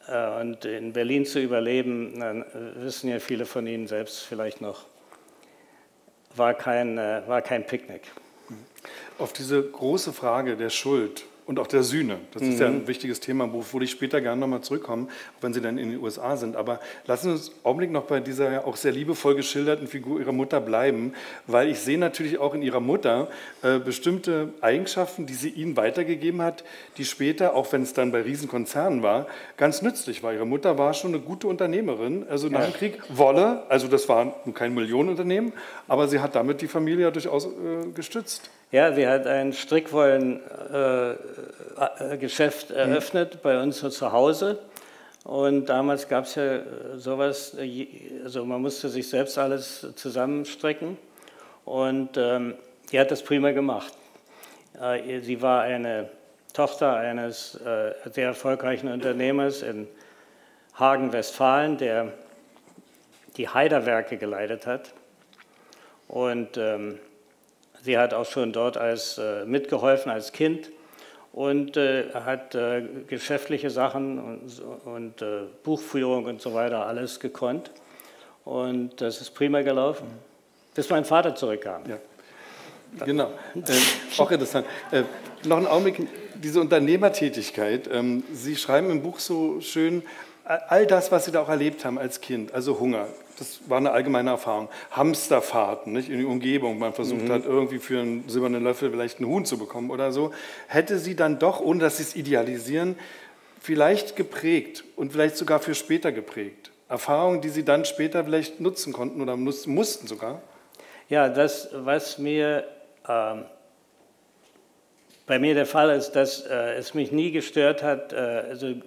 äh, und in Berlin zu überleben, dann wissen ja viele von Ihnen selbst vielleicht noch, war kein, äh, war kein Picknick. Auf diese große Frage der Schuld und auch der Sühne, das ist mhm. ja ein wichtiges Thema, wo ich später gerne nochmal zurückkomme, wenn Sie dann in den U S A sind. Aber lassen Sie uns einen Augenblick noch bei dieser ja auch sehr liebevoll geschilderten Figur Ihrer Mutter bleiben, weil ich sehe natürlich auch in Ihrer Mutter äh, bestimmte Eigenschaften, die sie Ihnen weitergegeben hat, die später, auch wenn es dann bei Riesenkonzernen war, ganz nützlich war. Ihre Mutter war schon eine gute Unternehmerin, also nach ja. dem Krieg Wolle, also das war kein Millionenunternehmen, aber sie hat damit die Familie ja durchaus äh, gestützt. Ja, sie hat ein Strickwollen-Geschäft äh, eröffnet mhm. bei uns zu Hause. Und damals gab es ja sowas, also man musste sich selbst alles zusammenstricken. Und ähm, die hat das prima gemacht. Äh, sie war eine Tochter eines äh, sehr erfolgreichen Unternehmers in Hagen, Westfalen, der die Haider-Werke geleitet hat. Und ähm, sie hat auch schon dort als, äh, mitgeholfen als Kind und äh, hat äh, geschäftliche Sachen und, und äh, Buchführung und so weiter alles gekonnt. Und das ist prima gelaufen, bis mein Vater zurückkam. Ja. Genau, äh, auch interessant. Äh, noch einen Augenblick, diese Unternehmertätigkeit. Ähm, Sie schreiben im Buch so schön, all das, was Sie da auch erlebt haben als Kind, also Hunger, das war eine allgemeine Erfahrung. Hamsterfahrten, nicht, in die Umgebung, man versucht mhm. hat, irgendwie für einen silbernen Löffel vielleicht einen Huhn zu bekommen oder so, hätte Sie dann doch, ohne dass Sie es idealisieren, vielleicht geprägt und vielleicht sogar für später geprägt. Erfahrungen, die Sie dann später vielleicht nutzen konnten oder mussten sogar? Ja, das, was mir ähm, bei mir der Fall ist, dass äh, es mich nie gestört hat, äh, also äh,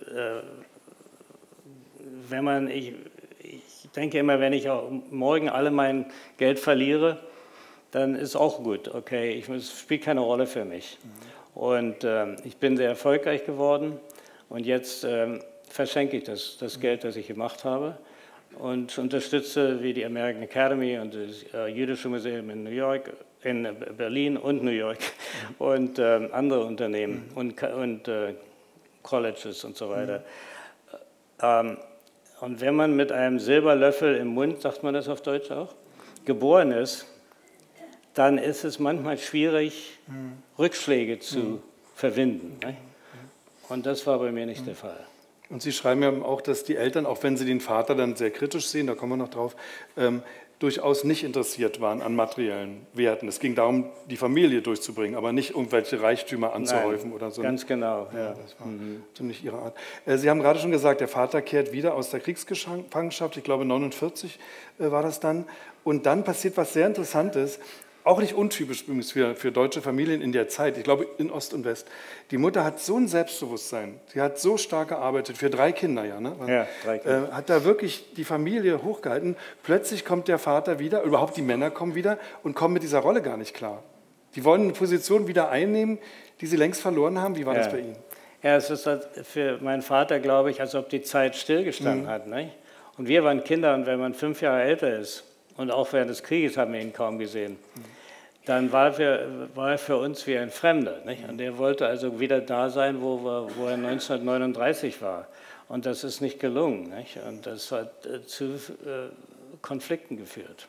wenn man, ich, ich denke immer, wenn ich auch morgen alle mein Geld verliere, dann ist auch gut, okay, ich, es spielt keine Rolle für mich. Mhm. Und äh, ich bin sehr erfolgreich geworden und jetzt äh, verschenke ich das, das mhm. Geld, das ich gemacht habe und unterstütze wie die American Academy und das äh, Jüdische Museum in New York, in Berlin und New York mhm. und äh, andere Unternehmen mhm. und, und äh, Colleges und so weiter. Mhm. Ähm, Und wenn man mit einem Silberlöffel im Mund, sagt man das auf Deutsch auch, geboren ist, dann ist es manchmal schwierig, mhm. Rückschläge zu mhm. verwinden. Ne? Und das war bei mir nicht mhm. der Fall. Und Sie schreiben ja auch, dass die Eltern, auch wenn sie den Vater dann sehr kritisch sehen, da kommen wir noch drauf, ähm, durchaus nicht interessiert waren an materiellen Werten. Es ging darum, die Familie durchzubringen, aber nicht irgendwelche Reichtümer anzuhäufen. Nein, oder so. Ganz genau. Ja, ja. Das war mhm. ziemlich Ihre Art. Sie haben gerade schon gesagt, der Vater kehrt wieder aus der Kriegsgefangenschaft, ich glaube neunundvierzig war das dann. Und dann passiert was sehr Interessantes, auch nicht untypisch übrigens für, für deutsche Familien in der Zeit, ich glaube in Ost und West. Die Mutter hat so ein Selbstbewusstsein, sie hat so stark gearbeitet, für drei Kinder, ja, ne? Ja, drei Kinder. Äh, hat da wirklich die Familie hochgehalten. Plötzlich kommt der Vater wieder, überhaupt die Männer kommen wieder und kommen mit dieser Rolle gar nicht klar. Die wollen eine Position wieder einnehmen, die sie längst verloren haben. Wie war ja. das bei Ihnen? Ja, es ist für meinen Vater, glaube ich, als ob die Zeit stillgestanden mhm. hat. Ne? Und wir waren Kinder und wenn man fünf Jahre älter ist, und auch während des Krieges haben wir ihn kaum gesehen, mhm. dann war, für, war er für uns wie ein Fremder. Nicht? Und er wollte also wieder da sein, wo, wir, wo er neunzehnhundertneununddreißig war. Und das ist nicht gelungen. Nicht? Und das hat äh, zu äh, Konflikten geführt.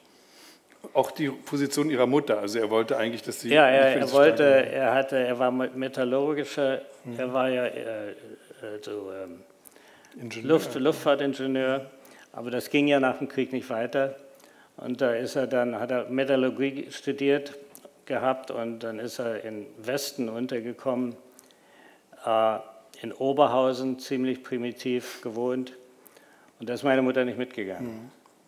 Auch die Position Ihrer Mutter, also er wollte eigentlich, dass Sie... Ja, er, er wollte, er hatte, er war metallurgischer, mhm. er war ja äh, so, ähm, Luft, Luftfahrtingenieur, aber das ging ja nach dem Krieg nicht weiter. Und da ist er dann, hat er Metallurgie studiert gehabt und dann ist er im Westen untergekommen, äh, in Oberhausen, ziemlich primitiv gewohnt. Und da ist meine Mutter nicht mitgegangen. Mhm.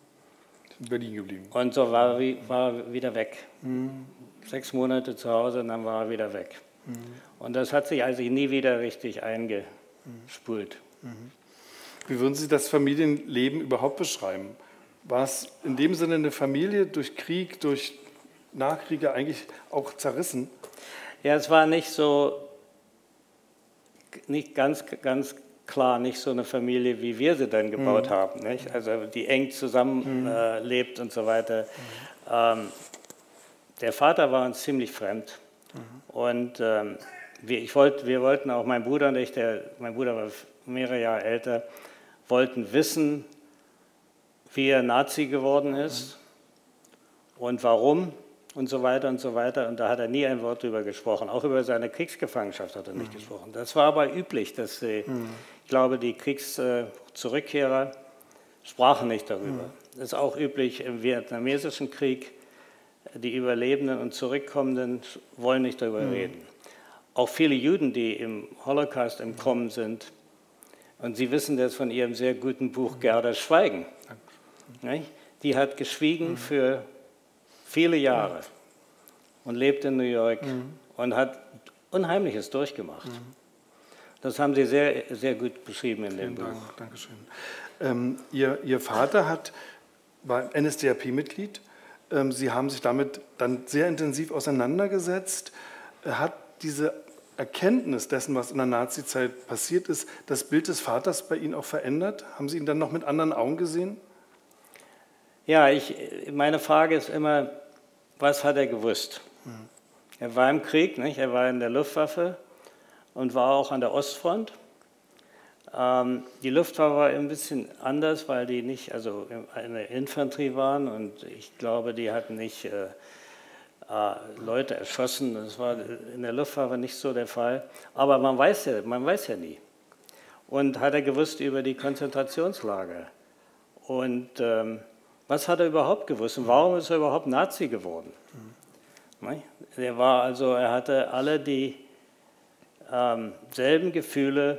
In Berlin geblieben. Und so war er, war er wieder weg. Mhm. Sechs Monate zu Hause und dann war er wieder weg. Mhm. Und das hat sich also nie wieder richtig eingespult. Mhm. Wie würden Sie das Familienleben überhaupt beschreiben? War es in dem Sinne eine Familie durch Krieg, durch Nachkriege eigentlich auch zerrissen? Ja, es war nicht so, nicht ganz, ganz klar, nicht so eine Familie, wie wir sie dann gebaut mhm. haben. Nicht? Also die eng zusammenlebt mhm. äh, und so weiter. Mhm. Ähm, der Vater war uns ziemlich fremd. Mhm. Und ähm, wir, ich wollt, wir wollten auch, mein Bruder und ich, der, mein Bruder war mehrere Jahre älter, wollten wissen, wie er Nazi geworden ist und warum und so weiter und so weiter. Und da hat er nie ein Wort drüber gesprochen. Auch über seine Kriegsgefangenschaft hat er nicht mhm. gesprochen. Das war aber üblich, dass die, mhm. ich glaube, die Kriegszurückkehrer sprachen nicht darüber. Mhm. Das ist auch üblich im Vietnamesischen Krieg. Die Überlebenden und Zurückkommenden wollen nicht darüber mhm. reden. Auch viele Juden, die im Holocaust entkommen sind, und Sie wissen das von Ihrem sehr guten Buch Gerda Schweigen, nicht? Die hat geschwiegen mhm. für viele Jahre und lebt in New York mhm. und hat Unheimliches durchgemacht. Mhm. Das haben Sie sehr, sehr gut beschrieben in dem Buch. Dank, Dankeschön. Ähm, Ihr, Ihr Vater hat, war N S D A P-Mitglied. Ähm, Sie haben sich damit dann sehr intensiv auseinandergesetzt. Hat diese Erkenntnis dessen, was in der Nazizeit passiert ist, das Bild des Vaters bei Ihnen auch verändert? Haben Sie ihn dann noch mit anderen Augen gesehen? Ja, ich, meine Frage ist immer, was hat er gewusst? Mhm. Er war im Krieg, nicht? Er war in der Luftwaffe und war auch an der Ostfront. Ähm, die Luftwaffe war ein bisschen anders, weil die nicht, also eine Infanterie waren und ich glaube, die hatten nicht äh, äh, Leute erschossen. Das war in der Luftwaffe nicht so der Fall. Aber man weiß ja, man weiß ja nie. Und hat er gewusst über die Konzentrationslager? Und ähm, was hat er überhaupt gewusst? Und warum ist er überhaupt Nazi geworden? Mhm. Er war also, er hatte alle die ähm, selben Gefühle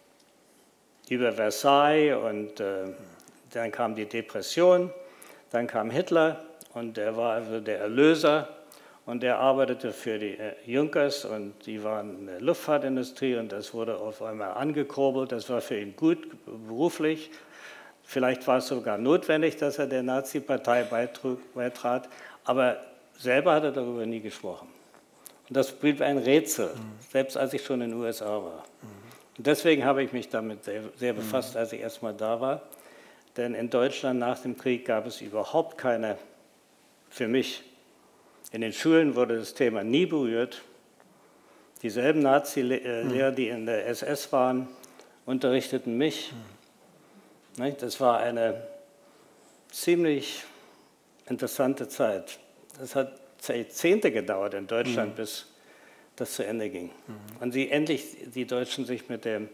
über Versailles und äh, dann kam die Depression, dann kam Hitler und er war also der Erlöser und er arbeitete für die äh, Junkers und die waren in der Luftfahrtindustrie und das wurde auf einmal angekurbelt, das war für ihn gut beruflich. Vielleicht war es sogar notwendig, dass er der Nazi-Partei beitrat, aber selber hat er darüber nie gesprochen. Und das blieb ein Rätsel, mhm. selbst als ich schon in den U S A war. Mhm. Und deswegen habe ich mich damit sehr, sehr befasst, als ich erst mal da war. Denn in Deutschland nach dem Krieg gab es überhaupt keine, für mich, in den Schulen wurde das Thema nie berührt. Dieselben Nazi-Lehrer, die in der S S waren, unterrichteten mich. Das war eine ziemlich interessante Zeit. Es hat Jahrzehnte gedauert in Deutschland, mhm. bis das zu Ende ging. Mhm. Und sie endlich die Deutschen sich mit, dem,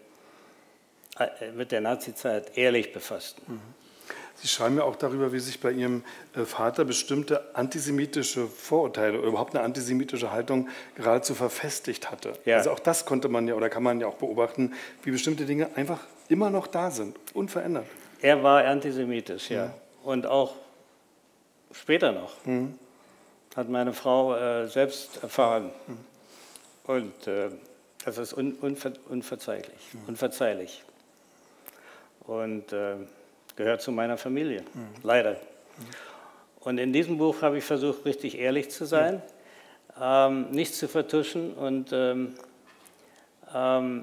mit der Nazizeit ehrlich befassten. Mhm. Sie schreiben ja auch darüber, wie sich bei Ihrem Vater bestimmte antisemitische Vorurteile oder überhaupt eine antisemitische Haltung geradezu verfestigt hatte. Ja. Also auch das konnte man ja oder kann man ja auch beobachten, wie bestimmte Dinge einfach immer noch da sind, unverändert. Er war antisemitisch, ja. ja. Und auch später noch. Mhm. Hat meine Frau äh, selbst erfahren. Mhm. Und äh, das ist un unver unverzeihlich. Mhm. unverzeihlich. Und äh, gehört zu meiner Familie, mhm. leider. Mhm. Und in diesem Buch habe ich versucht, richtig ehrlich zu sein, mhm. ähm, nichts zu vertuschen und ähm, ähm,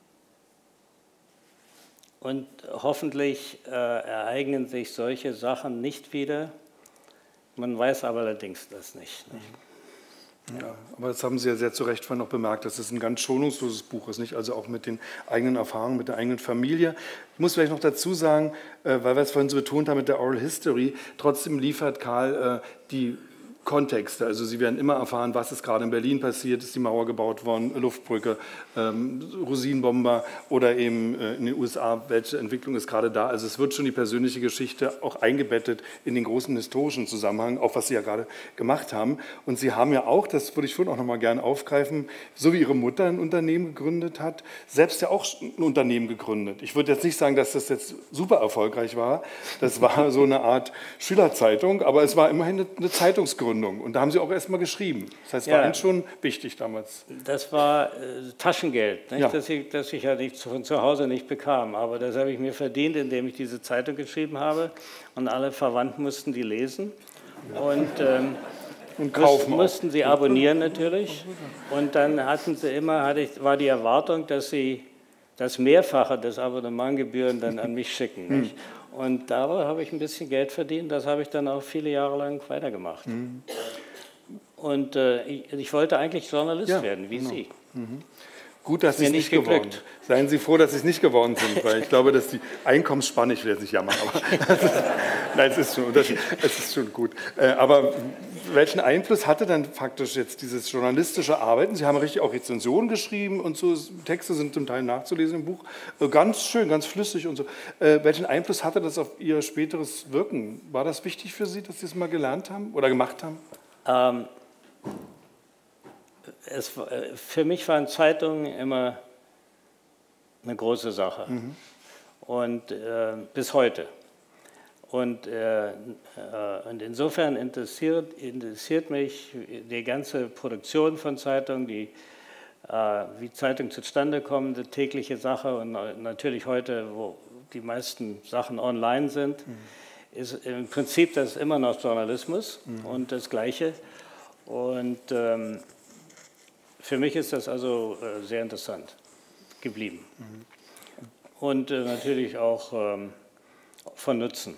Und hoffentlich äh, ereignen sich solche Sachen nicht wieder. Man weiß aber allerdings das nicht. nicht? Ja. Ja, aber das haben Sie ja sehr zu Recht vorhin noch bemerkt, dass es ein ganz schonungsloses Buch ist, nicht? Also auch mit den eigenen Erfahrungen, mit der eigenen Familie. Ich muss vielleicht noch dazu sagen, äh, weil wir es vorhin so betont haben mit der Oral History, trotzdem liefert Karl äh, die Kontexte. Also Sie werden immer erfahren, was ist gerade in Berlin passiert, ist die Mauer gebaut worden, Luftbrücke, ähm, Rosinenbomber oder eben äh, in den U S A, welche Entwicklung ist gerade da. Also es wird schon die persönliche Geschichte auch eingebettet in den großen historischen Zusammenhang, auch was Sie ja gerade gemacht haben. Und Sie haben ja auch, das würde ich schon auch noch mal gerne aufgreifen, so wie Ihre Mutter ein Unternehmen gegründet hat, selbst ja auch ein Unternehmen gegründet. Ich würde jetzt nicht sagen, dass das jetzt super erfolgreich war. Das war so eine Art Schülerzeitung, aber es war immerhin eine Zeitungsgründung. Und da haben Sie auch erst mal geschrieben. Das heißt, war ja, Ihnen schon wichtig damals. Das war äh, Taschengeld, nicht? Ja. Das, ich, das ich ja nicht von zu Hause nicht bekam. Aber das habe ich mir verdient, indem ich diese Zeitung geschrieben habe. Und alle Verwandten mussten die lesen. Ja. Und, ähm, und kaufen mussten, mussten sie abonnieren natürlich. Und dann hatten sie immer, hatte ich, war die Erwartung, dass sie das Mehrfache des Abonnementgebühren dann an mich schicken. Nicht? Und darüber habe ich ein bisschen Geld verdient. Das habe ich dann auch viele Jahre lang weitergemacht. Mhm. Und äh, ich, ich wollte eigentlich Journalist ja, werden, wie genau. Sie. Mhm. Gut, dass Sie es nicht geworden sind. Seien Sie froh, dass Sie es nicht geworden sind, weil ich glaube, dass die Einkommensspanne, ich will jetzt nicht jammern, aber nein, es ist schon Unterschied, es ist schon gut. Aber welchen Einfluss hatte dann faktisch jetzt dieses journalistische Arbeiten? Sie haben richtig auch Rezensionen geschrieben und so, Texte sind zum Teil nachzulesen im Buch. Ganz schön, ganz flüssig und so. Welchen Einfluss hatte das auf Ihr späteres Wirken? War das wichtig für Sie, dass Sie es mal gelernt haben oder gemacht haben? Ähm, es, für mich waren Zeitungen immer eine große Sache. Mhm. Und äh, bis heute. Und, äh, äh, und insofern interessiert, interessiert mich die ganze Produktion von Zeitungen, die, äh, wie Zeitungen zustande kommen, die tägliche Sache und natürlich heute, wo die meisten Sachen online sind, mhm. ist im Prinzip das immer noch Journalismus mhm. und das Gleiche. Und ähm, für mich ist das also äh, sehr interessant geblieben. Mhm. Und äh, natürlich auch ähm, von Nutzen.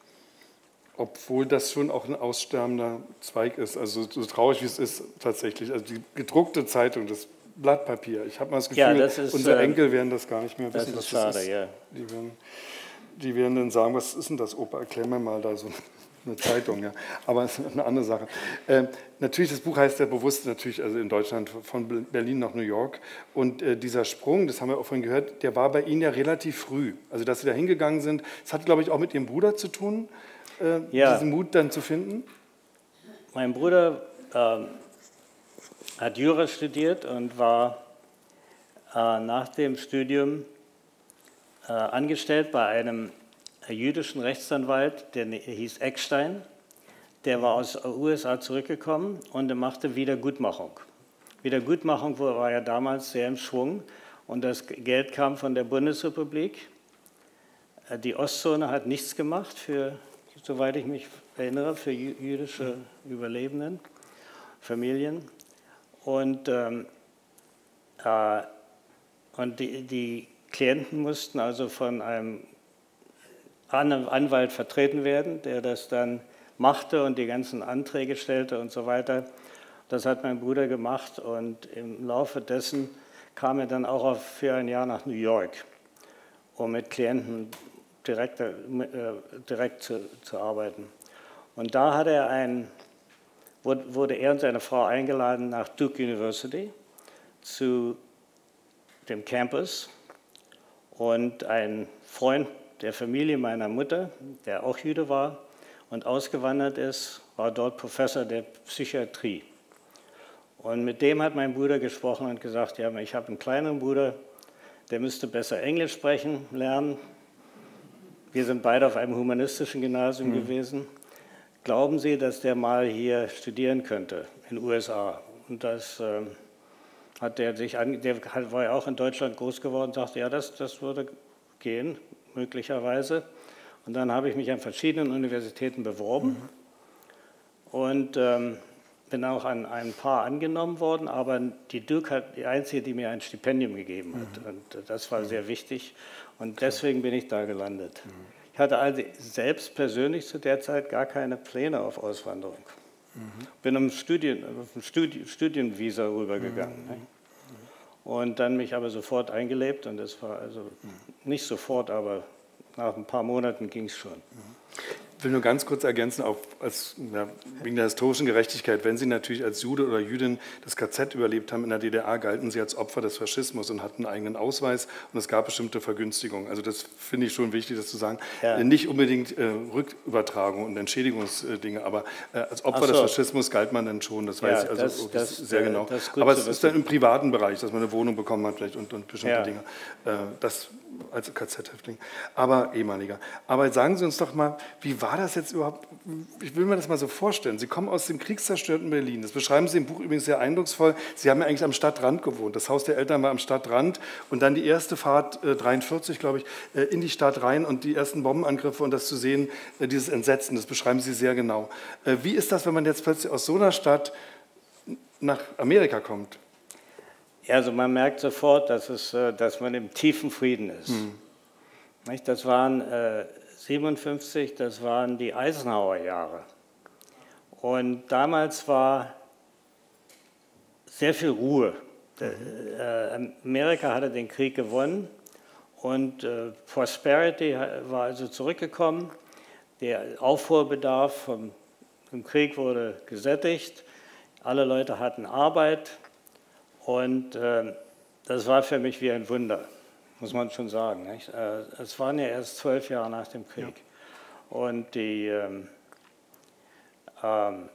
Obwohl das schon auch ein aussterbender Zweig ist, also so traurig wie es ist tatsächlich. Also die gedruckte Zeitung, das Blatt Papier. Ich habe mal das Gefühl, ja, das ist, unsere Enkel werden das gar nicht mehr wissen, das ist was schade, das ist. Ja. Die werden, die werden dann sagen, was ist denn das, Opa, erklär mir mal da so eine Zeitung. Ja. Aber es ist eine andere Sache. Äh, natürlich, das Buch heißt ja bewusst natürlich, also in Deutschland von Berlin nach New York. Und äh, dieser Sprung, das haben wir auch vorhin gehört, der war bei Ihnen ja relativ früh. Also dass Sie da hingegangen sind, das hat, glaube ich, auch mit Ihrem Bruder zu tun. Äh, ja. Diesen Mut dann zu finden? Mein Bruder äh, hat Jura studiert und war äh, nach dem Studium äh, angestellt bei einem jüdischen Rechtsanwalt, der hieß Eckstein. Der war aus den U S A zurückgekommen und er machte Wiedergutmachung. Wiedergutmachung war ja damals sehr im Schwung und das Geld kam von der Bundesrepublik. Die Ostzone hat nichts gemacht für, soweit ich mich erinnere, für jüdische Überlebenden, Familien. Und, ähm, äh, und die, die Klienten mussten also von einem Anwalt vertreten werden, der das dann machte und die ganzen Anträge stellte und so weiter. Das hat mein Bruder gemacht und im Laufe dessen kam er dann auch auf für ein Jahr nach New York, um mit Klienten direkt, äh, direkt zu, zu arbeiten. Und da hat er ein, wurde er und seine Frau eingeladen nach Duke University zu dem Campus und ein Freund der Familie meiner Mutter, der auch Jude war und ausgewandert ist, war dort Professor der Psychiatrie. Und mit dem hat mein Bruder gesprochen und gesagt, ja, ich habe einen kleineren Bruder, der müsste besser Englisch sprechen, lernen. Wir sind beide auf einem humanistischen Gymnasium mhm. gewesen. Glauben Sie, dass der mal hier studieren könnte in den U S A? Und das äh, hat der sich, an, der war ja auch in Deutschland groß geworden, sagte, ja, das, das würde gehen, möglicherweise. Und dann habe ich mich an verschiedenen Universitäten beworben mhm. und ähm, bin auch an ein paar angenommen worden, aber die Duke hat die einzige, die mir ein Stipendium gegeben hat. Mhm. Und das war mhm. sehr wichtig und deswegen bin ich da gelandet. Mhm. Ich hatte also selbst persönlich zu der Zeit gar keine Pläne auf Auswanderung. Mhm. Bin um Studien, auf ein Studi Studienvisa rübergegangen. Mhm. Ne? Und dann mich aber sofort eingelebt und das war also nicht sofort, aber nach ein paar Monaten ging es schon. Ich will nur ganz kurz ergänzen, auch als, ja, wegen der historischen Gerechtigkeit. Wenn Sie natürlich als Jude oder Jüdin das K Z überlebt haben in der D D R, galten Sie als Opfer des Faschismus und hatten einen eigenen Ausweis und es gab bestimmte Vergünstigungen. Also das finde ich schon wichtig, das zu sagen. Ja. Nicht unbedingt äh, Rückübertragung und Entschädigungsdinge, aber äh, als Opfer so. des Faschismus galt man dann schon, das weiß ja, ich also das, das, sehr äh, genau. Aber es ist dann im privaten Bereich, dass man eine Wohnung bekommen hat vielleicht und, und bestimmte ja. Dinge. Äh, das als K Z-Häftling, aber ehemaliger. Aber sagen Sie uns doch mal, wie war das jetzt überhaupt? Ich will mir das mal so vorstellen. Sie kommen aus dem kriegszerstörten Berlin. Das beschreiben Sie im Buch übrigens sehr eindrucksvoll. Sie haben ja eigentlich am Stadtrand gewohnt. Das Haus der Eltern war am Stadtrand und dann die erste Fahrt, äh, dreiundvierzig, glaube ich, äh, in die Stadt rein und die ersten Bombenangriffe und das zu sehen, äh, dieses Entsetzen, das beschreiben Sie sehr genau. Äh, wie ist das, wenn man jetzt plötzlich aus so einer Stadt nach Amerika kommt? Also man merkt sofort, dass, es, dass man im tiefen Frieden ist. Hm. Das waren äh, siebenundfünfzig, das waren die Eisenhower-Jahre. Und damals war sehr viel Ruhe Amerika hatte den Krieg gewonnen und äh, Prosperity war also zurückgekommen. Der Aufholbedarf vom, vom Krieg wurde gesättigt. Alle Leute hatten Arbeit und äh, das war für mich wie ein Wunder, muss man schon sagen. Nicht? Äh, es waren ja erst zwölf Jahre nach dem Krieg. Ja. Und die ähm, ähm,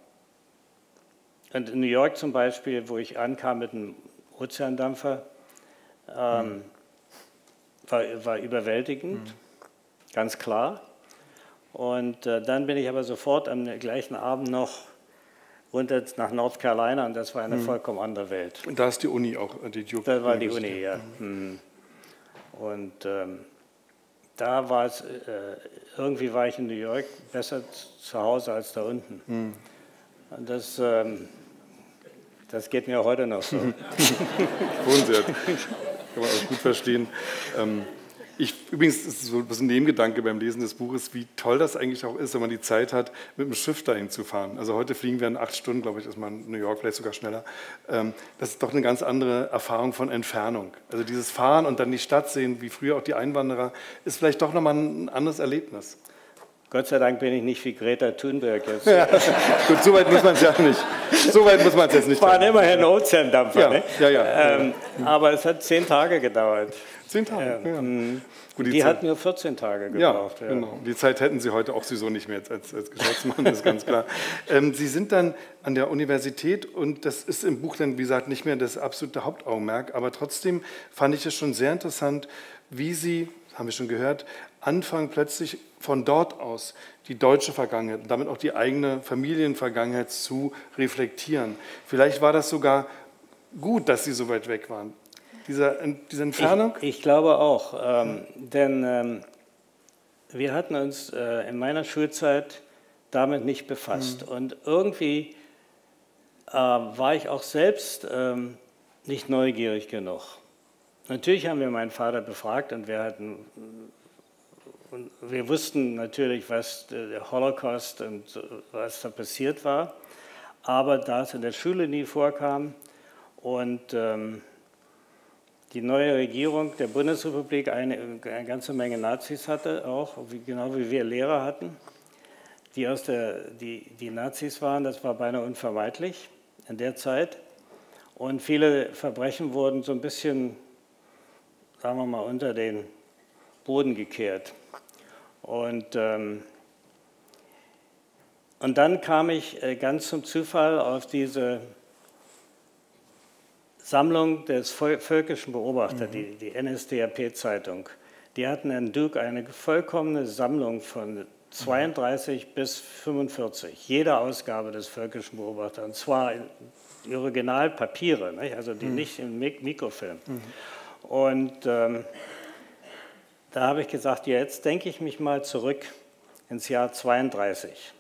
und in New York zum Beispiel, wo ich ankam mit einem Ozeandampfer, ähm, mhm. war, war überwältigend, mhm. ganz klar. Und äh, dann bin ich aber sofort am gleichen Abend noch runter nach North Carolina und das war eine mhm. vollkommen andere Welt. Und da ist die Uni auch, die Duke Das war die Uni, ja. Mhm. Und ähm, da war es, äh, irgendwie war ich in New York besser zu Hause als da unten. Mhm. Und das, ähm, das geht mir heute noch so. Wohnswert. Kann man auch gut verstehen. Ähm, Ich, übrigens ist es so ein bisschen ein Nebengedanke beim Lesen des Buches, wie toll das eigentlich auch ist, wenn man die Zeit hat, mit dem Schiff dahin zu fahren. Also heute fliegen wir in acht Stunden, glaube ich, ist man in New York, vielleicht sogar schneller. Das ist doch eine ganz andere Erfahrung von Entfernung. Also dieses Fahren und dann die Stadt sehen, wie früher auch die Einwanderer, ist vielleicht doch nochmal ein anderes Erlebnis. Gott sei Dank bin ich nicht wie Greta Thunberg jetzt. Ja, gut, so weit muss man es ja nicht. So weit muss man es jetzt nicht. Waren immerhin Ozeandampfer, ja, ne? Ja, ja. Ähm, aber es hat zehn Tage gedauert. Zehn Tage, ja. ja. Gut, die, die hat nur vierzehn Tage gebraucht. Ja, ja, genau. Die Zeit hätten Sie heute auch sowieso nicht mehr als, als Geschäftsmann, das ist ganz klar. Ähm, Sie sind dann an der Universität und das ist im Buch dann, wie gesagt, nicht mehr das absolute Hauptaugenmerk, aber trotzdem fand ich es schon sehr interessant, wie Sie, haben wir schon gehört, anfangen plötzlich von dort aus die deutsche Vergangenheit und damit auch die eigene Familienvergangenheit zu reflektieren. Vielleicht war das sogar gut, dass Sie so weit weg waren. Diese, diese Entfernung? Ich, ich glaube auch, ähm, denn ähm, wir hatten uns äh, in meiner Schulzeit damit nicht befasst. Mhm. Und irgendwie äh, war ich auch selbst ähm, nicht neugierig genug. Natürlich haben wir meinen Vater befragt und wir hatten, und wir wussten natürlich, was der Holocaust und was da passiert war, aber da es in der Schule nie vorkam und ähm, die neue Regierung der Bundesrepublik eine, eine ganze Menge Nazis hatte, auch wie, genau wie wir Lehrer hatten, die, aus der, die, die Nazis waren, das war beinahe unvermeidlich in der Zeit. Und viele Verbrechen wurden so ein bisschen, sagen wir mal, unter den Boden gekehrt. Und, ähm, und dann kam ich äh, ganz zum Zufall auf diese Sammlung des Völkischen Beobachter, mhm. die, die N S D A P-Zeitung. Die hatten in Duke eine vollkommene Sammlung von zweiunddreißig mhm. bis fünfundvierzig, jede Ausgabe des Völkischen Beobachters, und zwar die Originalpapiere, nicht? Also die mhm. nicht im Mik Mikrofilm. Mhm. Und ähm, da habe ich gesagt, ja, jetzt denke ich mich mal zurück ins Jahr zweiunddreißig.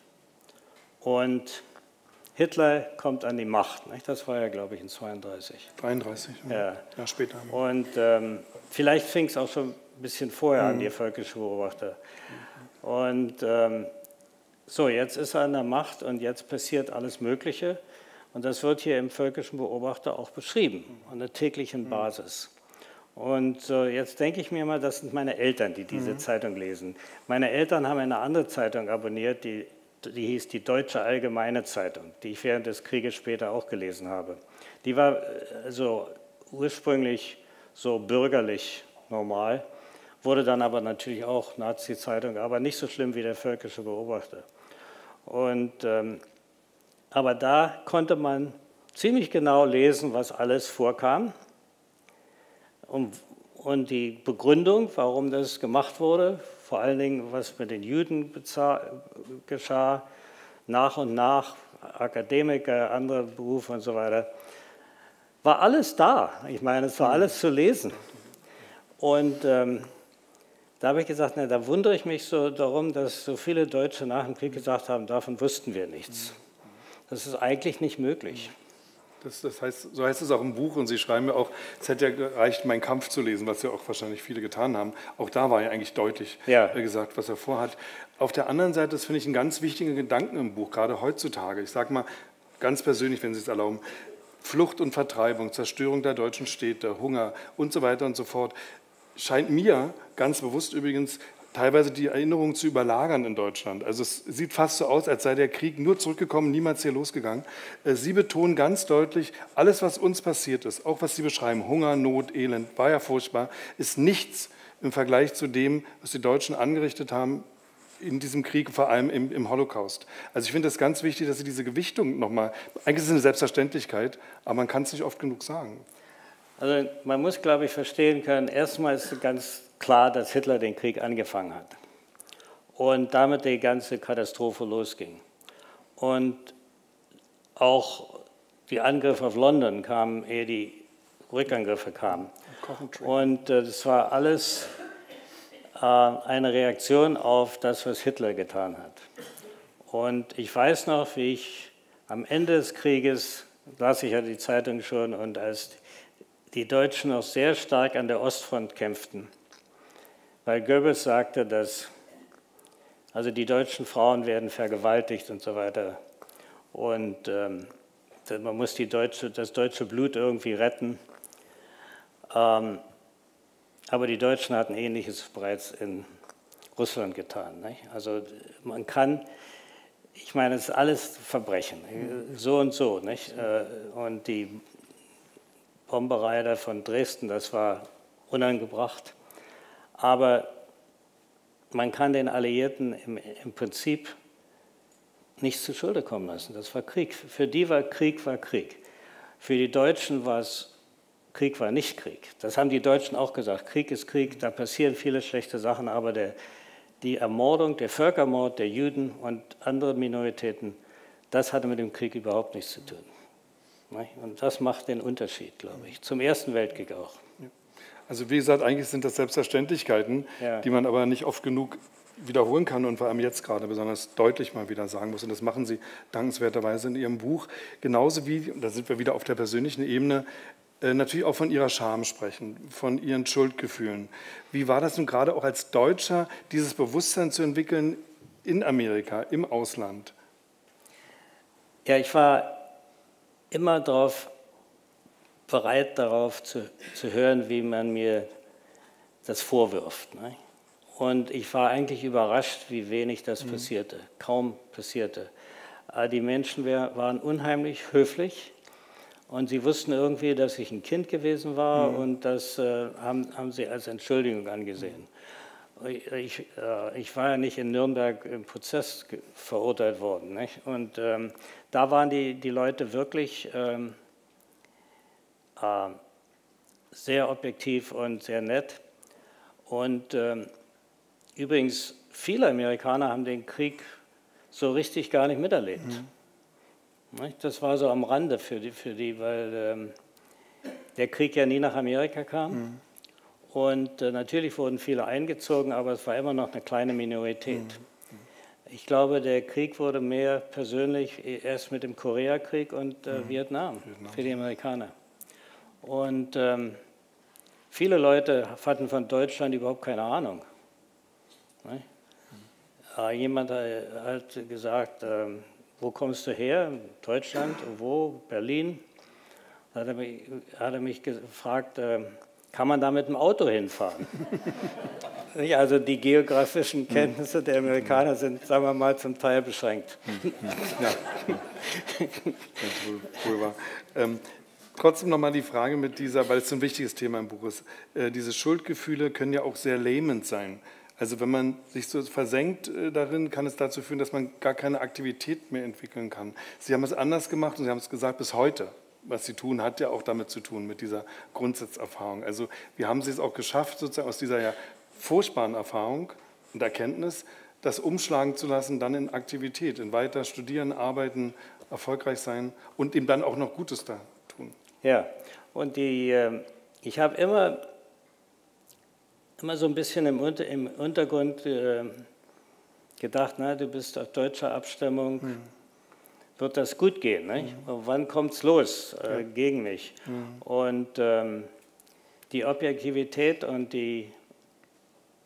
Und Hitler kommt an die Macht, nicht? Das war ja, glaube ich, in zweiunddreißig. dreiunddreißig, ja. ja später. Und ähm, vielleicht fing es auch schon ein bisschen vorher mhm. an, die Völkische Beobachter. Mhm. Und ähm, so, jetzt ist er an der Macht und jetzt passiert alles Mögliche. Und das wird hier im Völkischen Beobachter auch beschrieben, an der täglichen mhm. Basis. Und äh, jetzt denke ich mir mal, das sind meine Eltern, die diese mhm. Zeitung lesen. Meine Eltern haben eine andere Zeitung abonniert, die Die hieß die Deutsche Allgemeine Zeitung, die ich während des Krieges später auch gelesen habe. Die war also ursprünglich so bürgerlich normal, wurde dann aber natürlich auch Nazi-Zeitung, aber nicht so schlimm wie der Völkische Beobachter. Und, ähm, aber da konnte man ziemlich genau lesen, was alles vorkam und, und die Begründung, warum das gemacht wurde. Vor allen Dingen, was mit den Juden geschah, nach und nach, Akademiker, andere Berufe und so weiter, war alles da. Ich meine, es war alles zu lesen. Und ähm, da habe ich gesagt, na, da wundere ich mich so darum, dass so viele Deutsche nach dem Krieg gesagt haben, davon wussten wir nichts. Das ist eigentlich nicht möglich. Das, das heißt, so heißt es auch im Buch und Sie schreiben ja auch, es hätte ja gereicht, Mein Kampf zu lesen, was ja auch wahrscheinlich viele getan haben. Auch da war ja eigentlich deutlich ja. gesagt, was er vorhat. Auf der anderen Seite, das finde ich einen ganz wichtigen Gedanken im Buch, gerade heutzutage. Ich sage mal ganz persönlich, wenn Sie es erlauben, Flucht und Vertreibung, Zerstörung der deutschen Städte, Hunger und so weiter und so fort, scheint mir ganz bewusst übrigens teilweise die Erinnerung zu überlagern in Deutschland. Also es sieht fast so aus, als sei der Krieg nur zurückgekommen, niemals hier losgegangen. Sie betonen ganz deutlich, alles, was uns passiert ist, auch was Sie beschreiben, Hunger, Not, Elend, war ja furchtbar, ist nichts im Vergleich zu dem, was die Deutschen angerichtet haben in diesem Krieg, vor allem im, im Holocaust. Also ich finde es ganz wichtig, dass Sie diese Gewichtung nochmal, eigentlich ist es eine Selbstverständlichkeit, aber man kann es nicht oft genug sagen. Also man muss, glaube ich, verstehen können, erstmal ist ganz klar, dass Hitler den Krieg angefangen hat und damit die ganze Katastrophe losging. Und auch die Angriffe auf London kamen, ehe die Rückangriffe kamen. Und äh, das war alles äh, eine Reaktion auf das, was Hitler getan hat. Und ich weiß noch, wie ich am Ende des Krieges, las ich ja die Zeitung schon, und als die Deutschen noch sehr stark an der Ostfront kämpften, weil Goebbels sagte, dass also die deutschen Frauen werden vergewaltigt und so weiter. Und ähm, man muss die deutsche, das deutsche Blut irgendwie retten. Ähm, aber die Deutschen hatten Ähnliches bereits in Russland getan. Nicht? Also man kann, ich meine, es ist alles Verbrechen, so und so. Nicht? Und die Bomberei da von Dresden, das war unangebracht. Aber man kann den Alliierten im, im Prinzip nichts zu Schulde kommen lassen. Das war Krieg. Für die war Krieg, war Krieg. Für die Deutschen war es, Krieg war nicht Krieg. Das haben die Deutschen auch gesagt. Krieg ist Krieg, da passieren viele schlechte Sachen, aber der, die Ermordung, der Völkermord der Juden und andere Minoritäten, das hatte mit dem Krieg überhaupt nichts zu tun. Und das macht den Unterschied, glaube ich, zum Ersten Weltkrieg auch. Also wie gesagt, eigentlich sind das Selbstverständlichkeiten, ja, die man aber nicht oft genug wiederholen kann und vor allem jetzt gerade besonders deutlich mal wieder sagen muss. Und das machen Sie dankenswerterweise in Ihrem Buch. Genauso wie, da sind wir wieder auf der persönlichen Ebene, äh, natürlich auch von Ihrer Scham sprechen, von Ihren Schuldgefühlen. Wie war das nun gerade auch als Deutscher, dieses Bewusstsein zu entwickeln in Amerika, im Ausland? Ja, ich war immer darauf bereit, darauf zu, zu hören, wie man mir das vorwirft. Ne? Und ich war eigentlich überrascht, wie wenig das mhm. passierte, kaum passierte. Die Menschen waren unheimlich höflich und sie wussten irgendwie, dass ich ein Kind gewesen war, mhm. und das äh, haben, haben sie als Entschuldigung angesehen. Ich, äh, ich war ja nicht in Nürnberg im Prozess verurteilt worden. Nicht? Und ähm, da waren die, die Leute wirklich ähm, äh, sehr objektiv und sehr nett. Und ähm, übrigens, viele Amerikaner haben den Krieg so richtig gar nicht miterlebt. Mhm. Nicht? Das war so am Rande für die, für die weil ähm, der Krieg ja nie nach Amerika kam. Mhm. Und äh, natürlich wurden viele eingezogen, aber es war immer noch eine kleine Minorität. Mhm. Ich glaube, der Krieg wurde mehr persönlich erst mit dem Koreakrieg und äh, mhm. Vietnam, Vietnam für die Amerikaner. Und ähm, viele Leute hatten von Deutschland überhaupt keine Ahnung. Ne? Mhm. Äh, jemand hat gesagt, äh, wo kommst du her? Deutschland, wo? Berlin. Da hat er mich, hat er mich gefragt, äh, kann man da mit dem Auto hinfahren? Also die geografischen Kenntnisse der Amerikaner sind, sagen wir mal, zum Teil beschränkt. Ja, wohl wahr. Ähm, trotzdem nochmal die Frage mit dieser, weil es so ein wichtiges Thema im Buch ist, äh, diese Schuldgefühle können ja auch sehr lähmend sein. Also wenn man sich so versenkt äh, darin, kann es dazu führen, dass man gar keine Aktivität mehr entwickeln kann. Sie haben es anders gemacht und Sie haben es gesagt, bis heute. Was Sie tun, hat ja auch damit zu tun, mit dieser Grundsatzerfahrung. Also wie haben Sie es auch geschafft, sozusagen aus dieser ja furchtbaren Erfahrung und Erkenntnis, das umschlagen zu lassen, dann in Aktivität, in weiter studieren, arbeiten, erfolgreich sein und ihm dann auch noch Gutes da tun? Ja, und die, ich habe immer, immer so ein bisschen im, Unter, im Untergrund gedacht, na, du bist auf deutscher Abstammung, hm. wird das gut gehen? Nicht? Mhm. Wann kommt es los äh, ja. gegen mich? Mhm. Und ähm, die Objektivität und die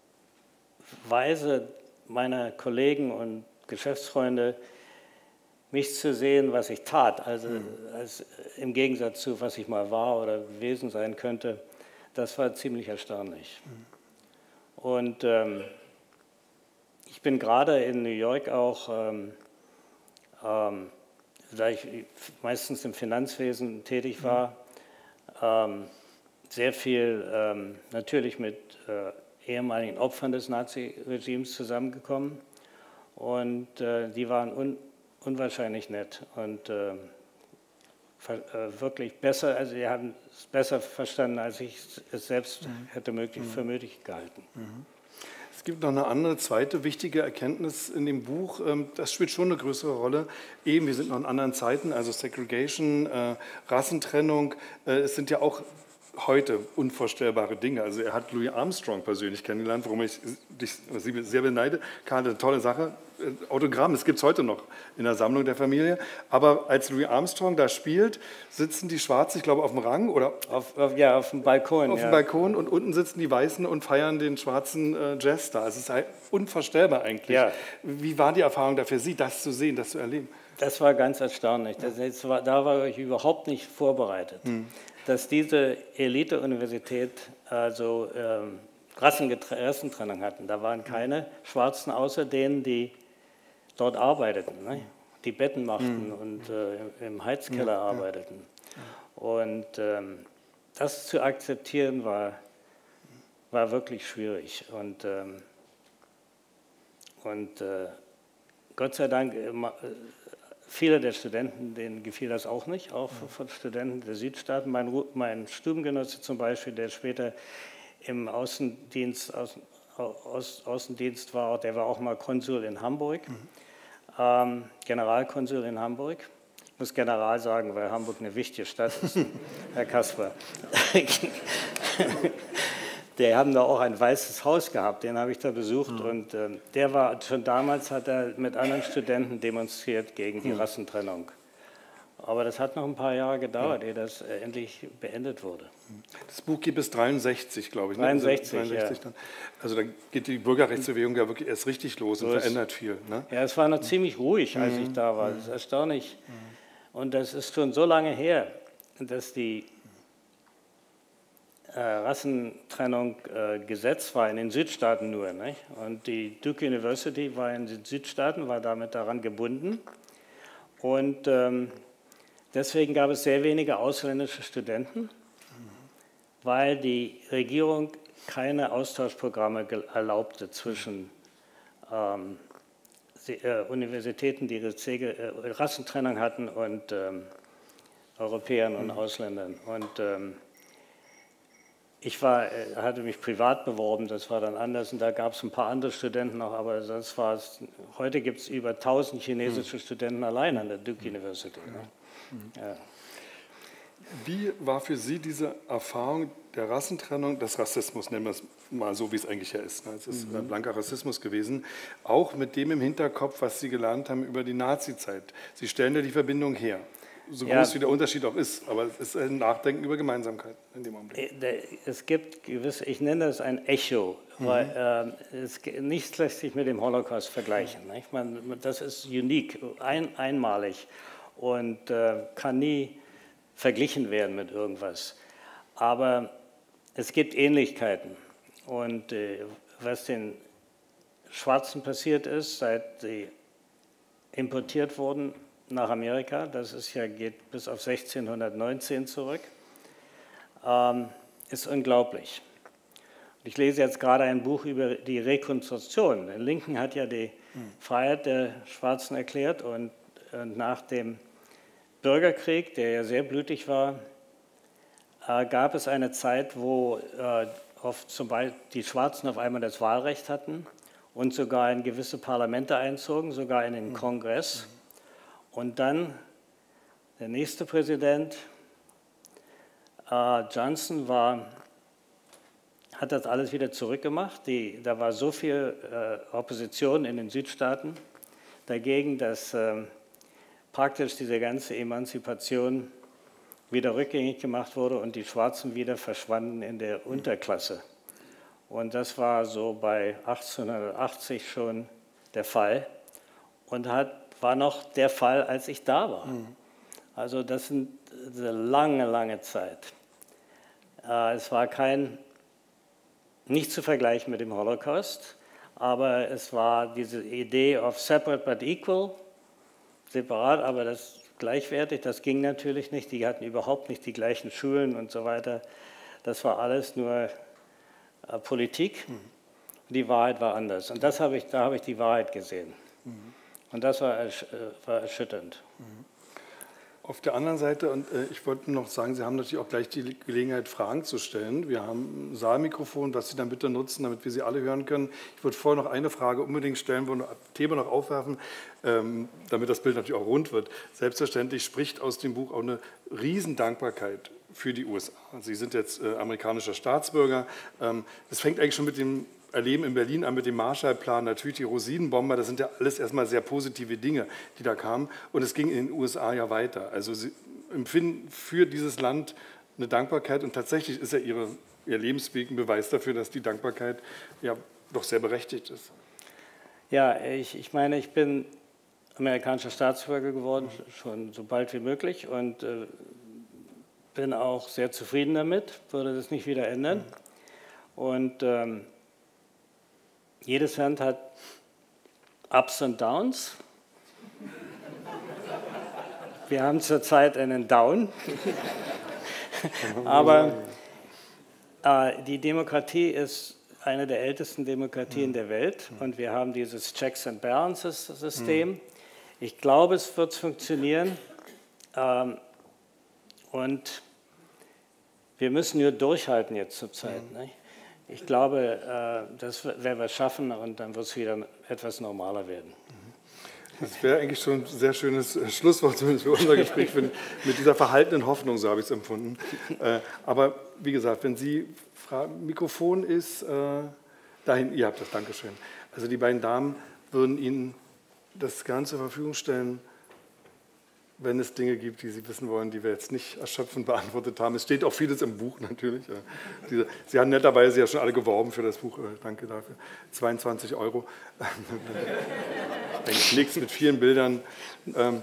Weise meiner Kollegen und Geschäftsfreunde, mich zu sehen, was ich tat, also als, im Gegensatz zu, was ich mal war oder gewesen sein könnte, das war ziemlich erstaunlich. Und ähm, ich bin gerade in New York auch, ähm, ähm, da ich meistens im Finanzwesen tätig war, ähm, sehr viel ähm, natürlich mit äh, ehemaligen Opfern des Nazi-Regimes zusammengekommen und äh, die waren un unwahrscheinlich nett und äh, äh, wirklich besser, also sie haben es besser verstanden, als ich es selbst mhm. hätte möglich, für möglich gehalten. Mhm. Es gibt noch eine andere, zweite wichtige Erkenntnis in dem Buch, das spielt schon eine größere Rolle. Eben, wir sind noch in anderen Zeiten, also Segregation, äh, Rassentrennung, äh, es sind ja auch heute unvorstellbare Dinge. Also er hat Louis Armstrong persönlich kennengelernt, worum ich dich sehr beneide. Karl, eine tolle Sache. Autogramm, das gibt es heute noch in der Sammlung der Familie. Aber als Louis Armstrong da spielt, sitzen die Schwarzen, ich glaube, auf dem Rang oder auf, auf, ja, auf dem Balkon. Auf ja. dem Balkon und unten sitzen die Weißen und feiern den schwarzen äh, Jazz-Star. Also es ist halt unvorstellbar eigentlich. Ja. Wie war die Erfahrung da für Sie, das zu sehen, das zu erleben? Das war ganz erstaunlich. Das, das war, da war ich überhaupt nicht vorbereitet. Hm. Dass diese Elite-Universität also ähm, Rassentrennung hatten. Da waren keine Schwarzen außer denen, die dort arbeiteten, ne? Die Betten machten mhm. und äh, im Heizkeller ja, arbeiteten. Ja. Und ähm, das zu akzeptieren war, war wirklich schwierig. Und, ähm, und äh, Gott sei Dank, äh, viele der Studenten, denen gefiel das auch nicht, auch von Studenten der Südstaaten. Mein, mein Stubengenosse zum Beispiel, der später im Außendienst, Außen, Außen, Außendienst war, der war auch mal Konsul in Hamburg, mhm. ähm, Generalkonsul in Hamburg. Ich muss General sagen, weil Hamburg eine wichtige Stadt ist, Herr Kasper. Der haben da auch ein weißes Haus gehabt, den habe ich da besucht. Mhm. Und äh, der war schon damals, hat er mit anderen Studenten demonstriert gegen die mhm. Rassentrennung. Aber das hat noch ein paar Jahre gedauert, ja. ehe das äh, endlich beendet wurde. Das Buch geht bis dreiundsechzig, glaube ich. Ne? dreiundsechzig, also, dreiundsechzig ja. Dann. Also da geht die Bürgerrechtsbewegung ja wirklich erst richtig los so und verändert viel. Ne? Ja, es war noch ziemlich ruhig, als mhm. ich da war. Das ist erstaunlich. Mhm. Und das ist schon so lange her, dass die Äh, Rassentrennung äh, Gesetz war in den Südstaaten nur. Nicht? Und die Duke University war in den Südstaaten, war damit daran gebunden. Und ähm, deswegen gab es sehr wenige ausländische Studenten, mhm. weil die Regierung keine Austauschprogramme erlaubte zwischen ähm, äh, Universitäten, die äh, Rassentrennung hatten, und ähm, Europäern und mhm. Ausländern. Und ähm, Ich war, hatte mich privat beworben, das war dann anders, und da gab es ein paar andere Studenten noch, aber sonst war es, heute gibt es über tausend chinesische mhm. Studenten allein an der Duke University. Ne? Mhm. Ja. Wie war für Sie diese Erfahrung der Rassentrennung, des Rassismus, nennen wir es mal so, wie es eigentlich ja ist, ne? Es ist mhm. blanker Rassismus gewesen, auch mit dem im Hinterkopf, was Sie gelernt haben über die Nazi-Zeit. Sie stellen ja die Verbindung her. So groß ja, wie der Unterschied auch ist, aber es ist ein Nachdenken über Gemeinsamkeit in dem Augenblick. Es gibt gewisse, ich nenne das ein Echo, mhm. weil äh, es, nichts lässt sich mit dem Holocaust vergleichen. Mhm. Nicht? Man, das ist unique, ein, einmalig und äh, kann nie verglichen werden mit irgendwas. Aber es gibt Ähnlichkeiten. Und äh, was den Schwarzen passiert ist, seit sie importiert wurden nach Amerika, das ist ja, geht bis auf sechzehnhundertneunzehn zurück, ähm, ist unglaublich. Ich lese jetzt gerade ein Buch über die Rekonstruktion. Lincoln hat ja die hm. Freiheit der Schwarzen erklärt, und, und nach dem Bürgerkrieg, der ja sehr blutig war, äh, gab es eine Zeit, wo äh, auf, zum Beispiel die Schwarzen auf einmal das Wahlrecht hatten und sogar in gewisse Parlamente einzogen, sogar in den hm. Kongress. Und dann der nächste Präsident, äh, Johnson, war, hat das alles wieder zurückgemacht. Die, da war so viel äh, Opposition in den Südstaaten dagegen, dass äh, praktisch diese ganze Emanzipation wieder rückgängig gemacht wurde und die Schwarzen wieder verschwanden in der Unterklasse. Und das war so bei achtzehnhundertachtzig schon der Fall und hat war noch der Fall, als ich da war. Mhm. Also das ist eine lange, lange Zeit. Äh, es war kein, nicht zu vergleichen mit dem Holocaust, aber es war diese Idee of separate but equal, separat, aber das gleichwertig, das ging natürlich nicht. Die hatten überhaupt nicht die gleichen Schulen und so weiter. Das war alles nur äh, Politik. Mhm. Die Wahrheit war anders. Und das habe ich, da habe ich die Wahrheit gesehen. Mhm. Und das war, ersch äh, war erschütternd. Mhm. Auf der anderen Seite, und äh, ich wollte noch sagen, Sie haben natürlich auch gleich die Gelegenheit, Fragen zu stellen. Wir haben ein Saalmikrofon, das Sie dann bitte nutzen, damit wir Sie alle hören können. Ich würde vorher noch eine Frage unbedingt stellen, wo ein Thema noch aufwerfen, ähm, damit das Bild natürlich auch rund wird. Selbstverständlich spricht aus dem Buch auch eine Riesendankbarkeit für die U S A. Sie sind jetzt äh, amerikanischer Staatsbürger. Ähm, das fängt eigentlich schon mit dem Erleben in Berlin an, mit dem Marshallplan, natürlich die Rosinenbomber, das sind ja alles erstmal sehr positive Dinge, die da kamen. Und es ging in den U S A ja weiter. Also Sie empfinden für dieses Land eine Dankbarkeit und tatsächlich ist ja Ihre, Ihr Lebensweg ein Beweis dafür, dass die Dankbarkeit ja doch sehr berechtigt ist. Ja, ich, ich meine, ich bin amerikanischer Staatsbürger geworden, schon so bald wie möglich und äh, bin auch sehr zufrieden damit, würde das nicht wieder ändern. Und ähm, jedes Land hat Ups und Downs. Wir haben zurzeit einen Down. Aber äh, die Demokratie ist eine der ältesten Demokratien der Welt und wir haben dieses Checks and Balances System. Ich glaube, es wird funktionieren ähm, und wir müssen nur durchhalten jetzt zur Zeit. Ne? Ich glaube, das werden wir schaffen und dann wird es wieder etwas normaler werden. Das wäre eigentlich schon ein sehr schönes Schlusswort zumindest für unser Gespräch, mit dieser verhaltenen Hoffnung, so habe ich es empfunden. Aber wie gesagt, wenn Sie fragen, Mikrofon ist dahin, ihr habt das, Dankeschön. Also die beiden Damen würden Ihnen das Ganze zur Verfügung stellen, wenn es Dinge gibt, die Sie wissen wollen, die wir jetzt nicht erschöpfend beantwortet haben. Es steht auch vieles im Buch natürlich. Sie haben netterweise ja schon alle geworben für das Buch. Danke dafür. zweiundzwanzig Euro. Eigentlich nichts mit vielen Bildern. Ähm,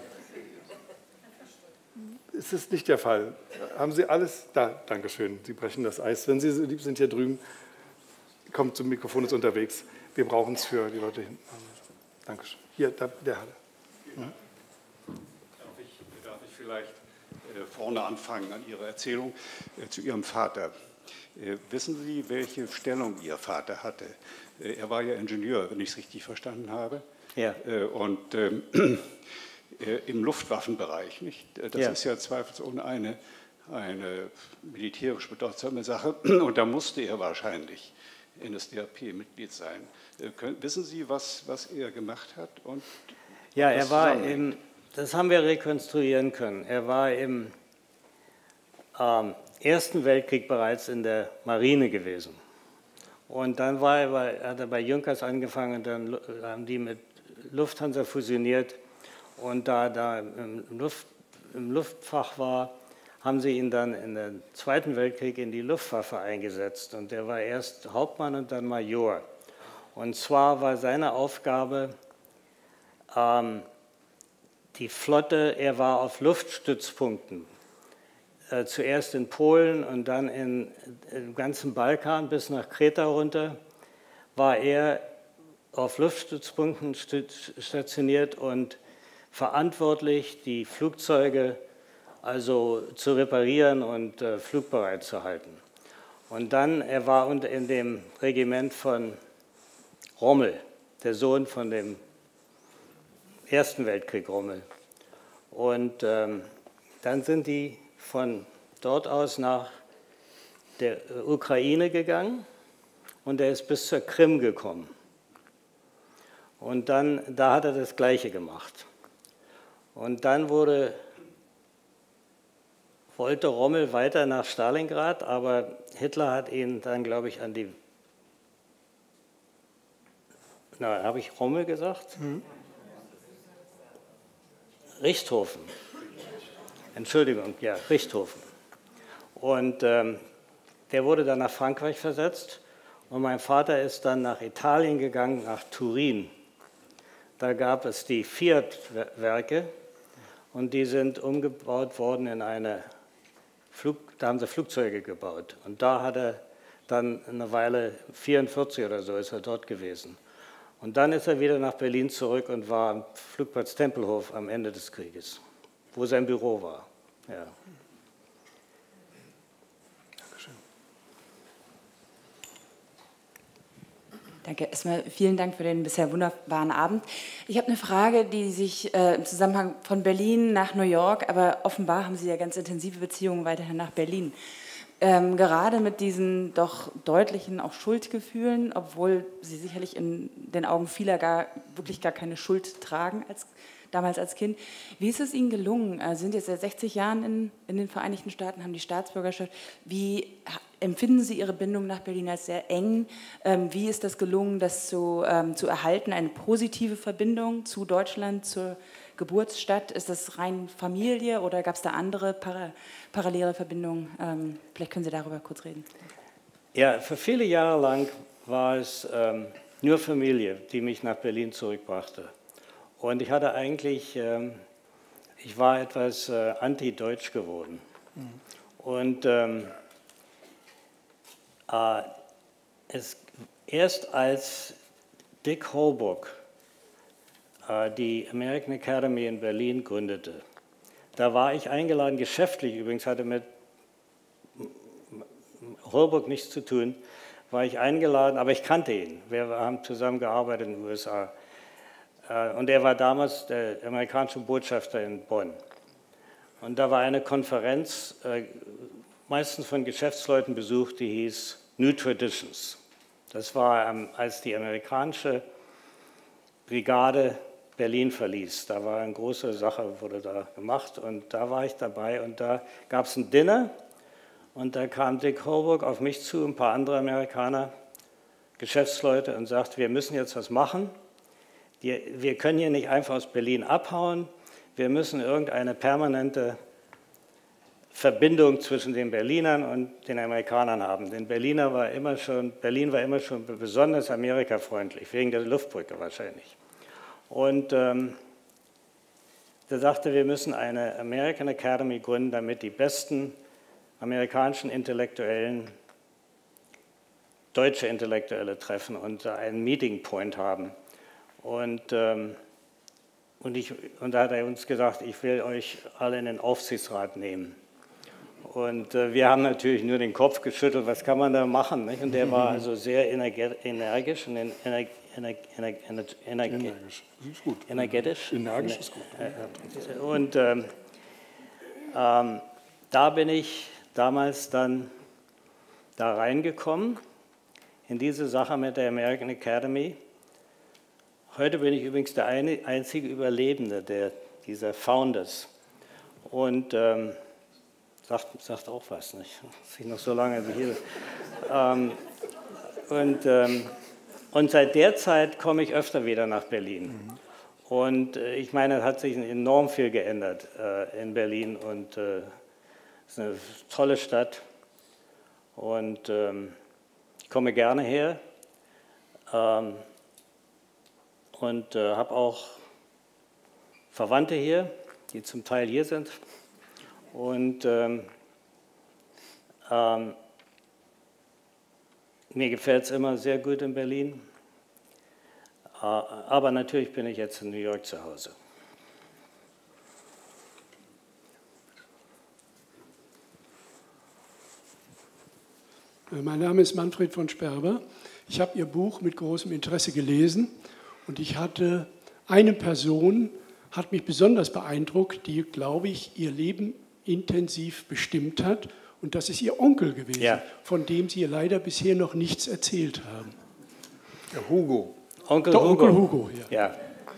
ist es nicht der Fall? Haben Sie alles? Da, Dankeschön. Sie brechen das Eis. Wenn Sie so lieb sind hier drüben, kommt zum Mikrofon, ist unterwegs. Wir brauchen es für die Leute hinten. Dankeschön. Hier, da, der Halle. Mhm. Vielleicht äh, vorne anfangen an Ihrer Erzählung äh, zu Ihrem Vater. Äh, wissen Sie, welche Stellung Ihr Vater hatte? Äh, er war ja Ingenieur, wenn ich es richtig verstanden habe. Ja. Äh, und ähm, äh, im Luftwaffenbereich. Nicht? Das ja. ist ja zweifelsohne eine, eine militärisch bedeutsame Sache. Und da musste er wahrscheinlich N S D A P-Mitglied sein. Äh, können, wissen Sie, was, was er gemacht hat? Und ja, er war im... Das haben wir rekonstruieren können. Er war im ähm, Ersten Weltkrieg bereits in der Marine gewesen. Und dann war er bei, hat er bei Junkers angefangen und dann haben die mit Lufthansa fusioniert. Und da er im, Luft, im Luftfach war, haben sie ihn dann in den Zweiten Weltkrieg in die Luftwaffe eingesetzt. Und er war erst Hauptmann und dann Major. Und zwar war seine Aufgabe, ähm, die Flotte, er war auf Luftstützpunkten, äh, zuerst in Polen und dann in, im ganzen Balkan bis nach Kreta runter, war er auf Luftstützpunkten stationiert und verantwortlich, die Flugzeuge also zu reparieren und äh, flugbereit zu halten. Und dann, er war in dem Regiment von Rommel, der Sohn von dem Ersten Weltkrieg Rommel. Und ähm, dann sind die von dort aus nach der Ukraine gegangen und er ist bis zur Krim gekommen. Und dann, da hat er das Gleiche gemacht. Und dann wurde, wollte Rommel weiter nach Stalingrad, aber Hitler hat ihn dann, glaube ich, an die, na, habe ich Rommel gesagt? Mhm. Richthofen. Entschuldigung, ja, Richthofen. Und ähm, der wurde dann nach Frankreich versetzt und mein Vater ist dann nach Italien gegangen, nach Turin. Da gab es die Fiat-Werke und die sind umgebaut worden in eine Flug, da haben sie Flugzeuge gebaut. Und da hat er dann eine Weile, vierundvierzig oder so, ist er dort gewesen. Und dann ist er wieder nach Berlin zurück und war am Flugplatz Tempelhof am Ende des Krieges, wo sein Büro war. Ja. Dankeschön. Danke. Erstmal vielen Dank für den bisher wunderbaren Abend. Ich habe eine Frage, die sich äh, im Zusammenhang von Berlin nach New York, aber offenbar haben Sie ja ganz intensive Beziehungen weiterhin nach Berlin. Ähm, gerade mit diesen doch deutlichen auch Schuldgefühlen, obwohl Sie sicherlich in den Augen vieler gar, wirklich gar keine Schuld tragen, als, damals als Kind. Wie ist es Ihnen gelungen? Sie sind jetzt seit sechzig Jahren in, in den Vereinigten Staaten, haben die Staatsbürgerschaft. Wie empfinden Sie Ihre Bindung nach Berlin als sehr eng? Ähm, wie ist das gelungen, das zu, ähm, zu erhalten, eine positive Verbindung zu Deutschland, zur Geburtsstadt? Ist das rein Familie oder gab es da andere para parallele Verbindungen? Ähm, vielleicht können Sie darüber kurz reden. Ja, für viele Jahre lang war es ähm, nur Familie, die mich nach Berlin zurückbrachte. Und ich hatte eigentlich, ähm, ich war etwas äh, anti-deutsch geworden. Mhm. Und ähm, äh, es, erst als Dick Holbrooke die American Academy in Berlin gründete. Da war ich eingeladen, geschäftlich übrigens, hatte mit Holbrooke nichts zu tun, war ich eingeladen, aber ich kannte ihn. Wir haben zusammen gearbeitet in den U S A. Und er war damals der amerikanische Botschafter in Bonn. Und da war eine Konferenz, meistens von Geschäftsleuten besucht, die hieß New Traditions. Das war, als die amerikanische Brigade Berlin verließ. Da war eine große Sache, wurde da gemacht und da war ich dabei und da gab es ein Dinner und da kam Dick Holbrooke auf mich zu, ein paar andere Amerikaner, Geschäftsleute und sagt, wir müssen jetzt was machen. Wir können hier nicht einfach aus Berlin abhauen, wir müssen irgendeine permanente Verbindung zwischen den Berlinern und den Amerikanern haben. Denn Berliner war immer schon, Berlin war immer schon besonders amerikafreundlich, wegen der Luftbrücke wahrscheinlich. Und ähm, der sagte, wir müssen eine American Academy gründen, damit die besten amerikanischen Intellektuellen deutsche Intellektuelle treffen und einen Meeting Point haben. Und, ähm, und, ich, und da hat er uns gesagt, ich will euch alle in den Aufsichtsrat nehmen. Und äh, wir haben natürlich nur den Kopf geschüttelt, was kann man da machen? Nicht? Und der war also sehr energisch und ener, ener, ener, ener, ener, energisch. Ist gut. energetisch. Energisch ist gut. Und ähm, ähm, da bin ich damals dann da reingekommen, in diese Sache mit der American Academy. Heute bin ich übrigens der eine, einzige Überlebende der, dieser Founders. Und ähm, Sagt, sagt auch was, nicht? Dass ich noch so lange wie hier. ähm, und, ähm, und seit der Zeit komme ich öfter wieder nach Berlin. Mhm. Und äh, ich meine, es hat sich enorm viel geändert äh, in Berlin und es äh, ist eine tolle Stadt. Und ähm, ich komme gerne her ähm, und äh, habe auch Verwandte hier, die zum Teil hier sind. Und ähm, ähm, mir gefällt es immer sehr gut in Berlin, äh, aber natürlich bin ich jetzt in New York zu Hause. Mein Name ist Manfred von Sperber. Ich habe Ihr Buch mit großem Interesse gelesen und ich hatte eine Person, hat mich besonders beeindruckt, die, glaube ich, ihr Leben intensiv bestimmt hat. Und das ist Ihr Onkel gewesen, ja, von dem Sie leider bisher noch nichts erzählt haben. Der Hugo. Onkel Der Hugo. Onkel Hugo, ja. ja.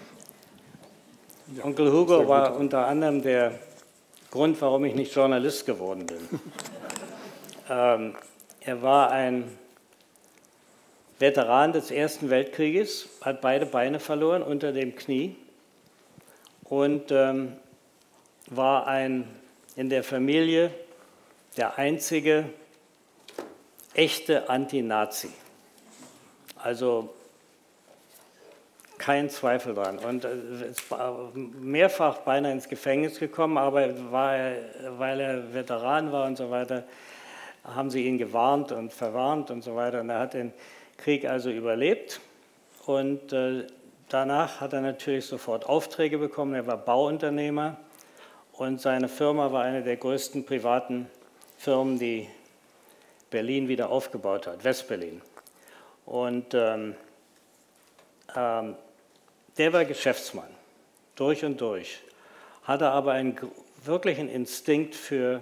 ja. Onkel Hugo war unter anderem der Grund, warum ich nicht Journalist geworden bin. ähm, er war ein Veteran des Ersten Weltkrieges, hat beide Beine verloren unter dem Knie und ähm, war ein in der Familie der einzige echte Anti-Nazi. Also Kein Zweifel dran. Und es war mehrfach beinahe ins Gefängnis gekommen, aber weil, weil er Veteran war und so weiter, haben sie ihn gewarnt und verwarnt und so weiter. Und er hat den Krieg also überlebt. Und äh, danach hat er natürlich sofort Aufträge bekommen. Er war Bauunternehmer und seine Firma war eine der größten privaten Firmen, die Berlin wieder aufgebaut hat, West-Berlin. Und ähm, ähm, der war Geschäftsmann, durch und durch, hatte aber einen wirklichen Instinkt für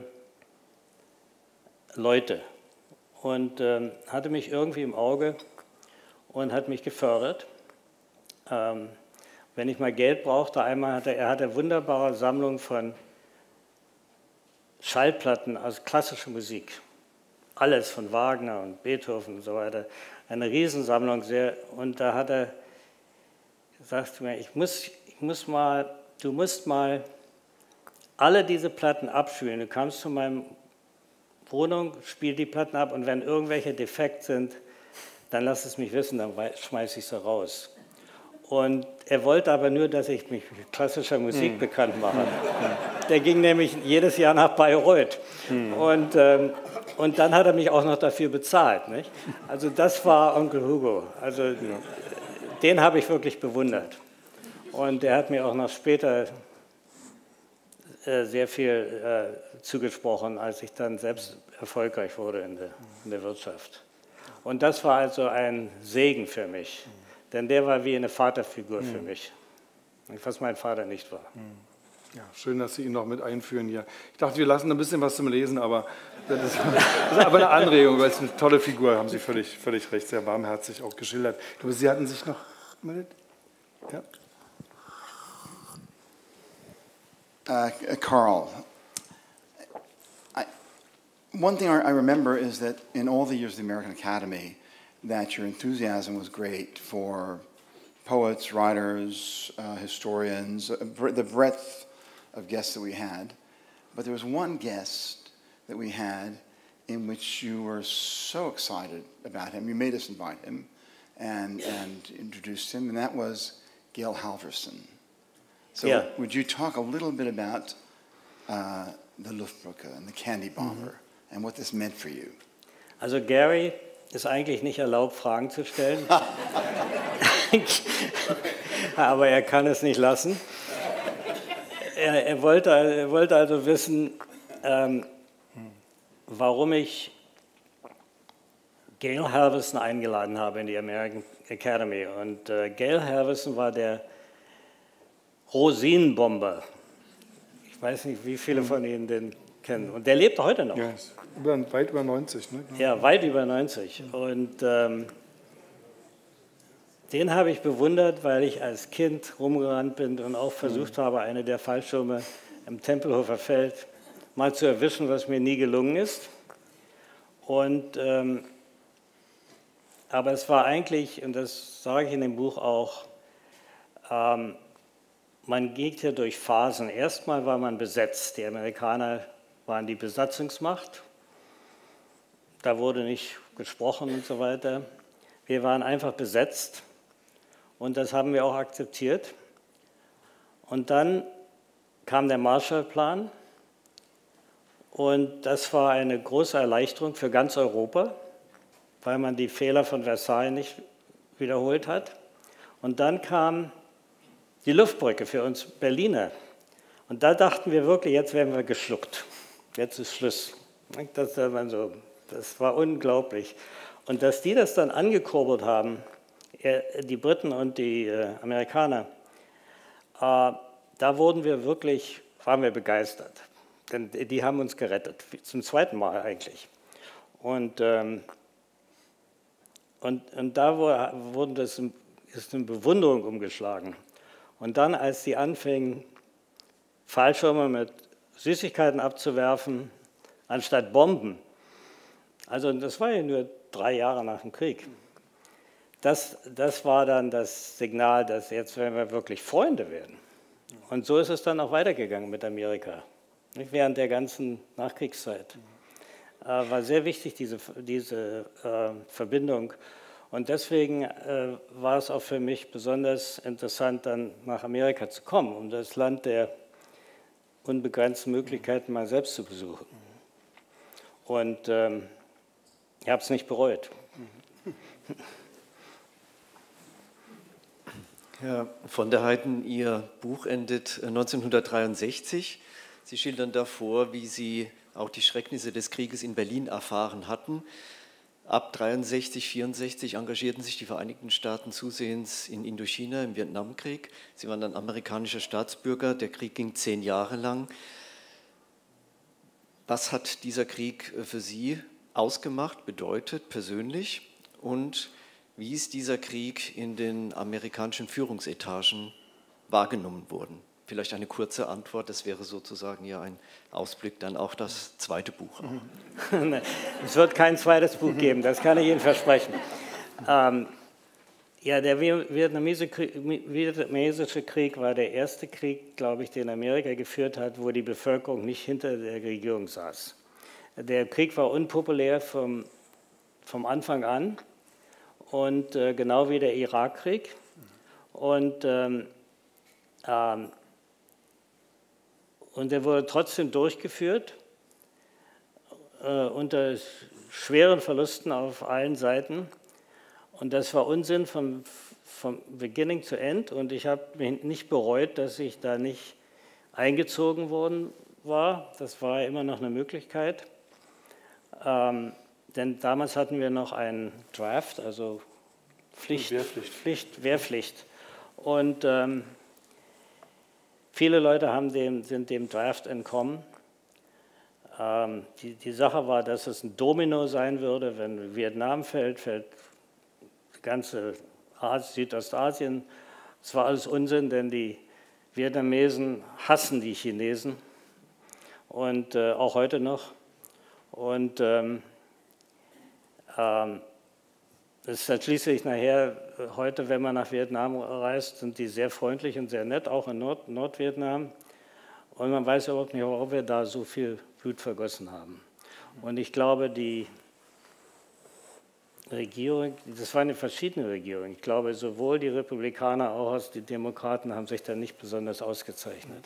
Leute und ähm, hatte mich irgendwie im Auge und hat mich gefördert. Ähm, wenn ich mal Geld brauchte, einmal hatte er hatte eine wunderbare Sammlung von Schallplatten aus klassischer Musik. Alles von Wagner und Beethoven und so weiter. Eine Riesensammlung. Sehr, und da hat er gesagt mir, ich muss, ich muss mal, du musst mal alle diese Platten abspielen. Du kommst zu meiner Wohnung, spiel die Platten ab und wenn irgendwelche defekt sind, dann lass es mich wissen, dann schmeiße ich sie raus. Und er wollte aber nur, dass ich mich mit klassischer Musik hm. bekannt mache. Hm. Der ging nämlich jedes Jahr nach Bayreuth. Hm. Und, ähm, und dann hat er mich auch noch dafür bezahlt. Nicht? Also das war Onkel Hugo. Also ja. Den habe ich wirklich bewundert. Und er hat mir auch noch später äh, sehr viel äh, zugesprochen, als ich dann selbst erfolgreich wurde in der, in der Wirtschaft. Und das war also ein Segen für mich. Denn der war wie eine Vaterfigur für mich, was mein Vater nicht war. Ja, schön, dass Sie ihn noch mit einführen hier. Ich dachte, wir lassen ein bisschen was zum Lesen, aber das ist, das ist aber eine Anregung, weil es eine tolle Figur, haben Sie völlig, völlig recht, sehr warmherzig auch geschildert. Ich glaube, Sie hatten sich noch gemeldet? Ja. Uh, Carl, I, one thing I remember is that in all the years of the American Academy, that your enthusiasm was great for poets, writers, uh, historians, uh, the breadth of guests that we had. But there was one guest that we had in which you were so excited about him. You made us invite him and, and introduced him, and that was Gail Halvorsen. So yeah. would you talk a little bit about uh, the Luftbrücke and the Candy Bomber mm-hmm. and what this meant for you? Also Gary ist eigentlich nicht erlaubt, Fragen zu stellen. Aber er kann es nicht lassen. Er, er, wollte, er wollte also wissen, ähm, warum ich Gail Halvorsen eingeladen habe in die American Academy. Und äh, Gail Halvorsen war der Rosinenbomber. Ich weiß nicht, wie viele von Ihnen den kennen. Und der lebt heute noch. Ja, über, weit über neunzig. Ne? Ja, weit über neunzig. Und ähm, den habe ich bewundert, weil ich als Kind rumgerannt bin und auch versucht habe, eine der Fallschirme im Tempelhofer Feld mal zu erwischen, was mir nie gelungen ist. Und, ähm, aber es war eigentlich, und das sage ich in dem Buch auch, ähm, man geht hier durch Phasen. Erstmal war man besetzt. Die Amerikaner waren die Besatzungsmacht. Da wurde nicht gesprochen und so weiter. Wir waren einfach besetzt und das haben wir auch akzeptiert. Und dann kam der Marshallplan und das war eine große Erleichterung für ganz Europa, weil man die Fehler von Versailles nicht wiederholt hat. Und dann kam die Luftbrücke für uns Berliner. Und da dachten wir wirklich, jetzt werden wir geschluckt. Jetzt ist Schluss. Das, so, das war unglaublich. Und dass die das dann angekurbelt haben, die Briten und die Amerikaner, da wurden wir wirklich, waren wir begeistert. Denn die haben uns gerettet, zum zweiten Mal eigentlich. Und, und, und da wurde das, ist eine Bewunderung umgeschlagen. Und dann, als sie anfingen, Fallschirme mit Süßigkeiten abzuwerfen, anstatt Bomben, also das war ja nur drei Jahre nach dem Krieg, das, das war dann das Signal, dass jetzt werden wir wirklich Freunde werden. Und so ist es dann auch weitergegangen mit Amerika, nicht? Während der ganzen Nachkriegszeit. Äh, war sehr wichtig, diese, diese äh, Verbindung. Und deswegen äh, war es auch für mich besonders interessant, dann nach Amerika zu kommen, um das Land der unbegrenzten Möglichkeiten mal selbst zu besuchen. Und ähm, ich habe es nicht bereut. Herr von der Heyden, Ihr Buch endet neunzehnhundertdreiundsechzig. Sie schildern davor, wie Sie auch die Schrecknisse des Krieges in Berlin erfahren hatten. Ab dreiundsechzig, vierundsechzig engagierten sich die Vereinigten Staaten zusehends in Indochina im Vietnamkrieg. Sie waren dann amerikanischer Staatsbürger. Der Krieg ging zehn Jahre lang. Was hat dieser Krieg für Sie ausgemacht, bedeutet persönlich? Und wie ist dieser Krieg in den amerikanischen Führungsetagen wahrgenommen worden? Vielleicht eine kurze Antwort, das wäre sozusagen ja ein Ausblick, dann auch das zweite Buch. Es wird kein zweites Buch geben, das kann ich Ihnen versprechen. Ähm, ja, der vietnamesische Krieg, vietnamesische Krieg war der erste Krieg, glaube ich, den Amerika geführt hat, wo die Bevölkerung nicht hinter der Regierung saß. Der Krieg war unpopulär vom, vom Anfang an, und äh, genau wie der Irakkrieg. Und ähm, ähm, Und er wurde trotzdem durchgeführt, äh, unter schweren Verlusten auf allen Seiten. Und das war Unsinn vom, vom Beginning to End. Und ich habe mich nicht bereut, dass ich da nicht eingezogen worden war. Das war immer noch eine Möglichkeit. Ähm, denn damals hatten wir noch einen Draft, also Pflicht, Wehrpflicht. Pflicht, Wehrpflicht. Und ähm, viele Leute haben dem, sind dem Draft entkommen. Ähm, die, die Sache war, dass es ein Domino sein würde. Wenn Vietnam fällt, fällt die ganze Asien, Südostasien. Das war alles Unsinn, denn die Vietnamesen hassen die Chinesen, und äh, auch heute noch. Und ähm, ähm, das ist dann schließlich nachher, heute, wenn man nach Vietnam reist, sind die sehr freundlich und sehr nett, auch in Nord Nordvietnam. Und man weiß überhaupt nicht, warum wir da so viel Blut vergossen haben. Und ich glaube, die Regierung, das waren ja verschiedene Regierungen. Ich glaube, sowohl die Republikaner als auch die Demokraten haben sich da nicht besonders ausgezeichnet.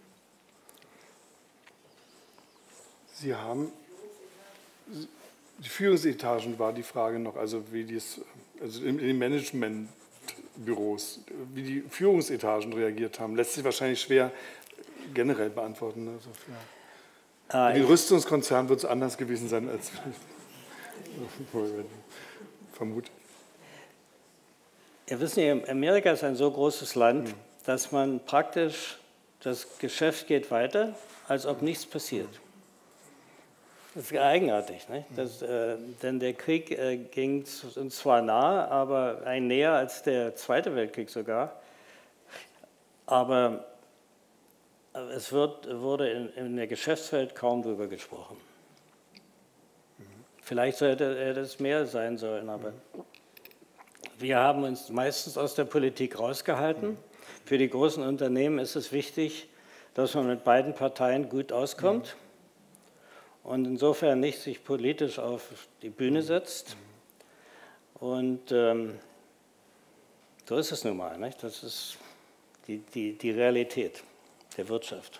Sie haben... Die Führungsetagen war die Frage noch, also wie dies, also in den Managementbüros, wie die Führungsetagen reagiert haben, lässt sich wahrscheinlich schwer generell beantworten. Also ja. In den Rüstungskonzernen wird es anders gewesen sein als vermutet. Ja, wissen Sie, Amerika ist ein so großes Land, hm. dass man praktisch, das Geschäft geht weiter, als ob nichts passiert. Das ist eigenartig, nicht? Das, äh, denn der Krieg äh, ging uns zwar nahe, aber ein näher als der Zweite Weltkrieg sogar. Aber es wird, wurde in, in der Geschäftswelt kaum darüber gesprochen. Vielleicht sollte er das mehr sein sollen, aber wir haben uns meistens aus der Politik rausgehalten. Für die großen Unternehmen ist es wichtig, dass man mit beiden Parteien gut auskommt. Und insofern nicht sich politisch auf die Bühne setzt. Und ähm, so ist es nun mal, nicht? Das ist die, die, die Realität der Wirtschaft.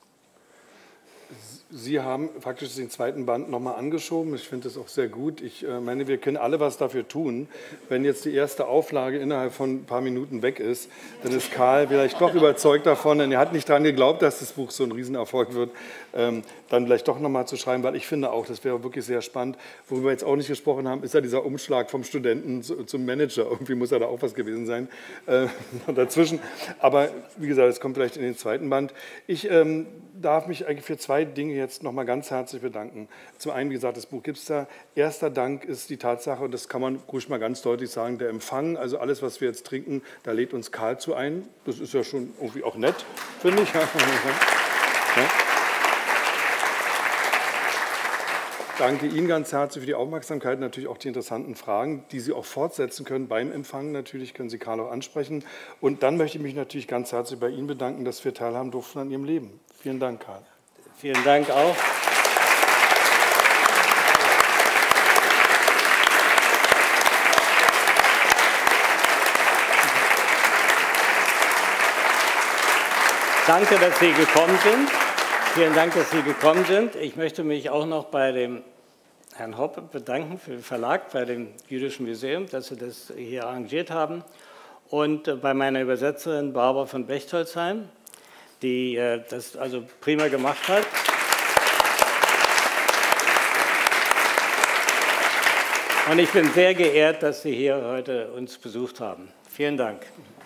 Sie haben faktisch den zweiten Band nochmal angeschoben. Ich finde das auch sehr gut. Ich meine, wir können alle was dafür tun. Wenn jetzt die erste Auflage innerhalb von ein paar Minuten weg ist, dann ist Karl vielleicht doch überzeugt davon, denn er hat nicht daran geglaubt, dass das Buch so ein Riesenerfolg wird, ähm, dann vielleicht doch nochmal zu schreiben, weil ich finde auch, das wäre wirklich sehr spannend. Worüber wir jetzt auch nicht gesprochen haben, ist ja dieser Umschlag vom Studenten zu, zum Manager. Irgendwie muss ja da auch was gewesen sein äh, dazwischen. Aber wie gesagt, es kommt vielleicht in den zweiten Band. Ich ähm, darf mich eigentlich für zwei Dinge jetzt noch mal ganz herzlich bedanken. Zum einen, wie gesagt, das Buch gibt es da. Erster Dank ist die Tatsache, und das kann man ruhig mal ganz deutlich sagen, der Empfang, also alles, was wir jetzt trinken, da lädt uns Karl zu ein. Das ist ja schon irgendwie auch nett, finde ich. Ja. Danke Ihnen ganz herzlich für die Aufmerksamkeit, natürlich auch die interessanten Fragen, die Sie auch fortsetzen können beim Empfang. Natürlich können Sie Karl auch ansprechen. Und dann möchte ich mich natürlich ganz herzlich bei Ihnen bedanken, dass wir teilhaben durften an Ihrem Leben. Vielen Dank, Karl. Vielen Dank auch. Danke, dass Sie gekommen sind. Vielen Dank, dass Sie gekommen sind. Ich möchte mich auch noch bei dem Herrn Hopp bedanken für den Verlag, bei dem Jüdischen Museum, dass Sie das hier arrangiert haben. Und bei meiner Übersetzerin Barbara von Bechtolzheim, die das also prima gemacht hat. Und ich bin sehr geehrt, dass Sie hier heute uns besucht haben. Vielen Dank.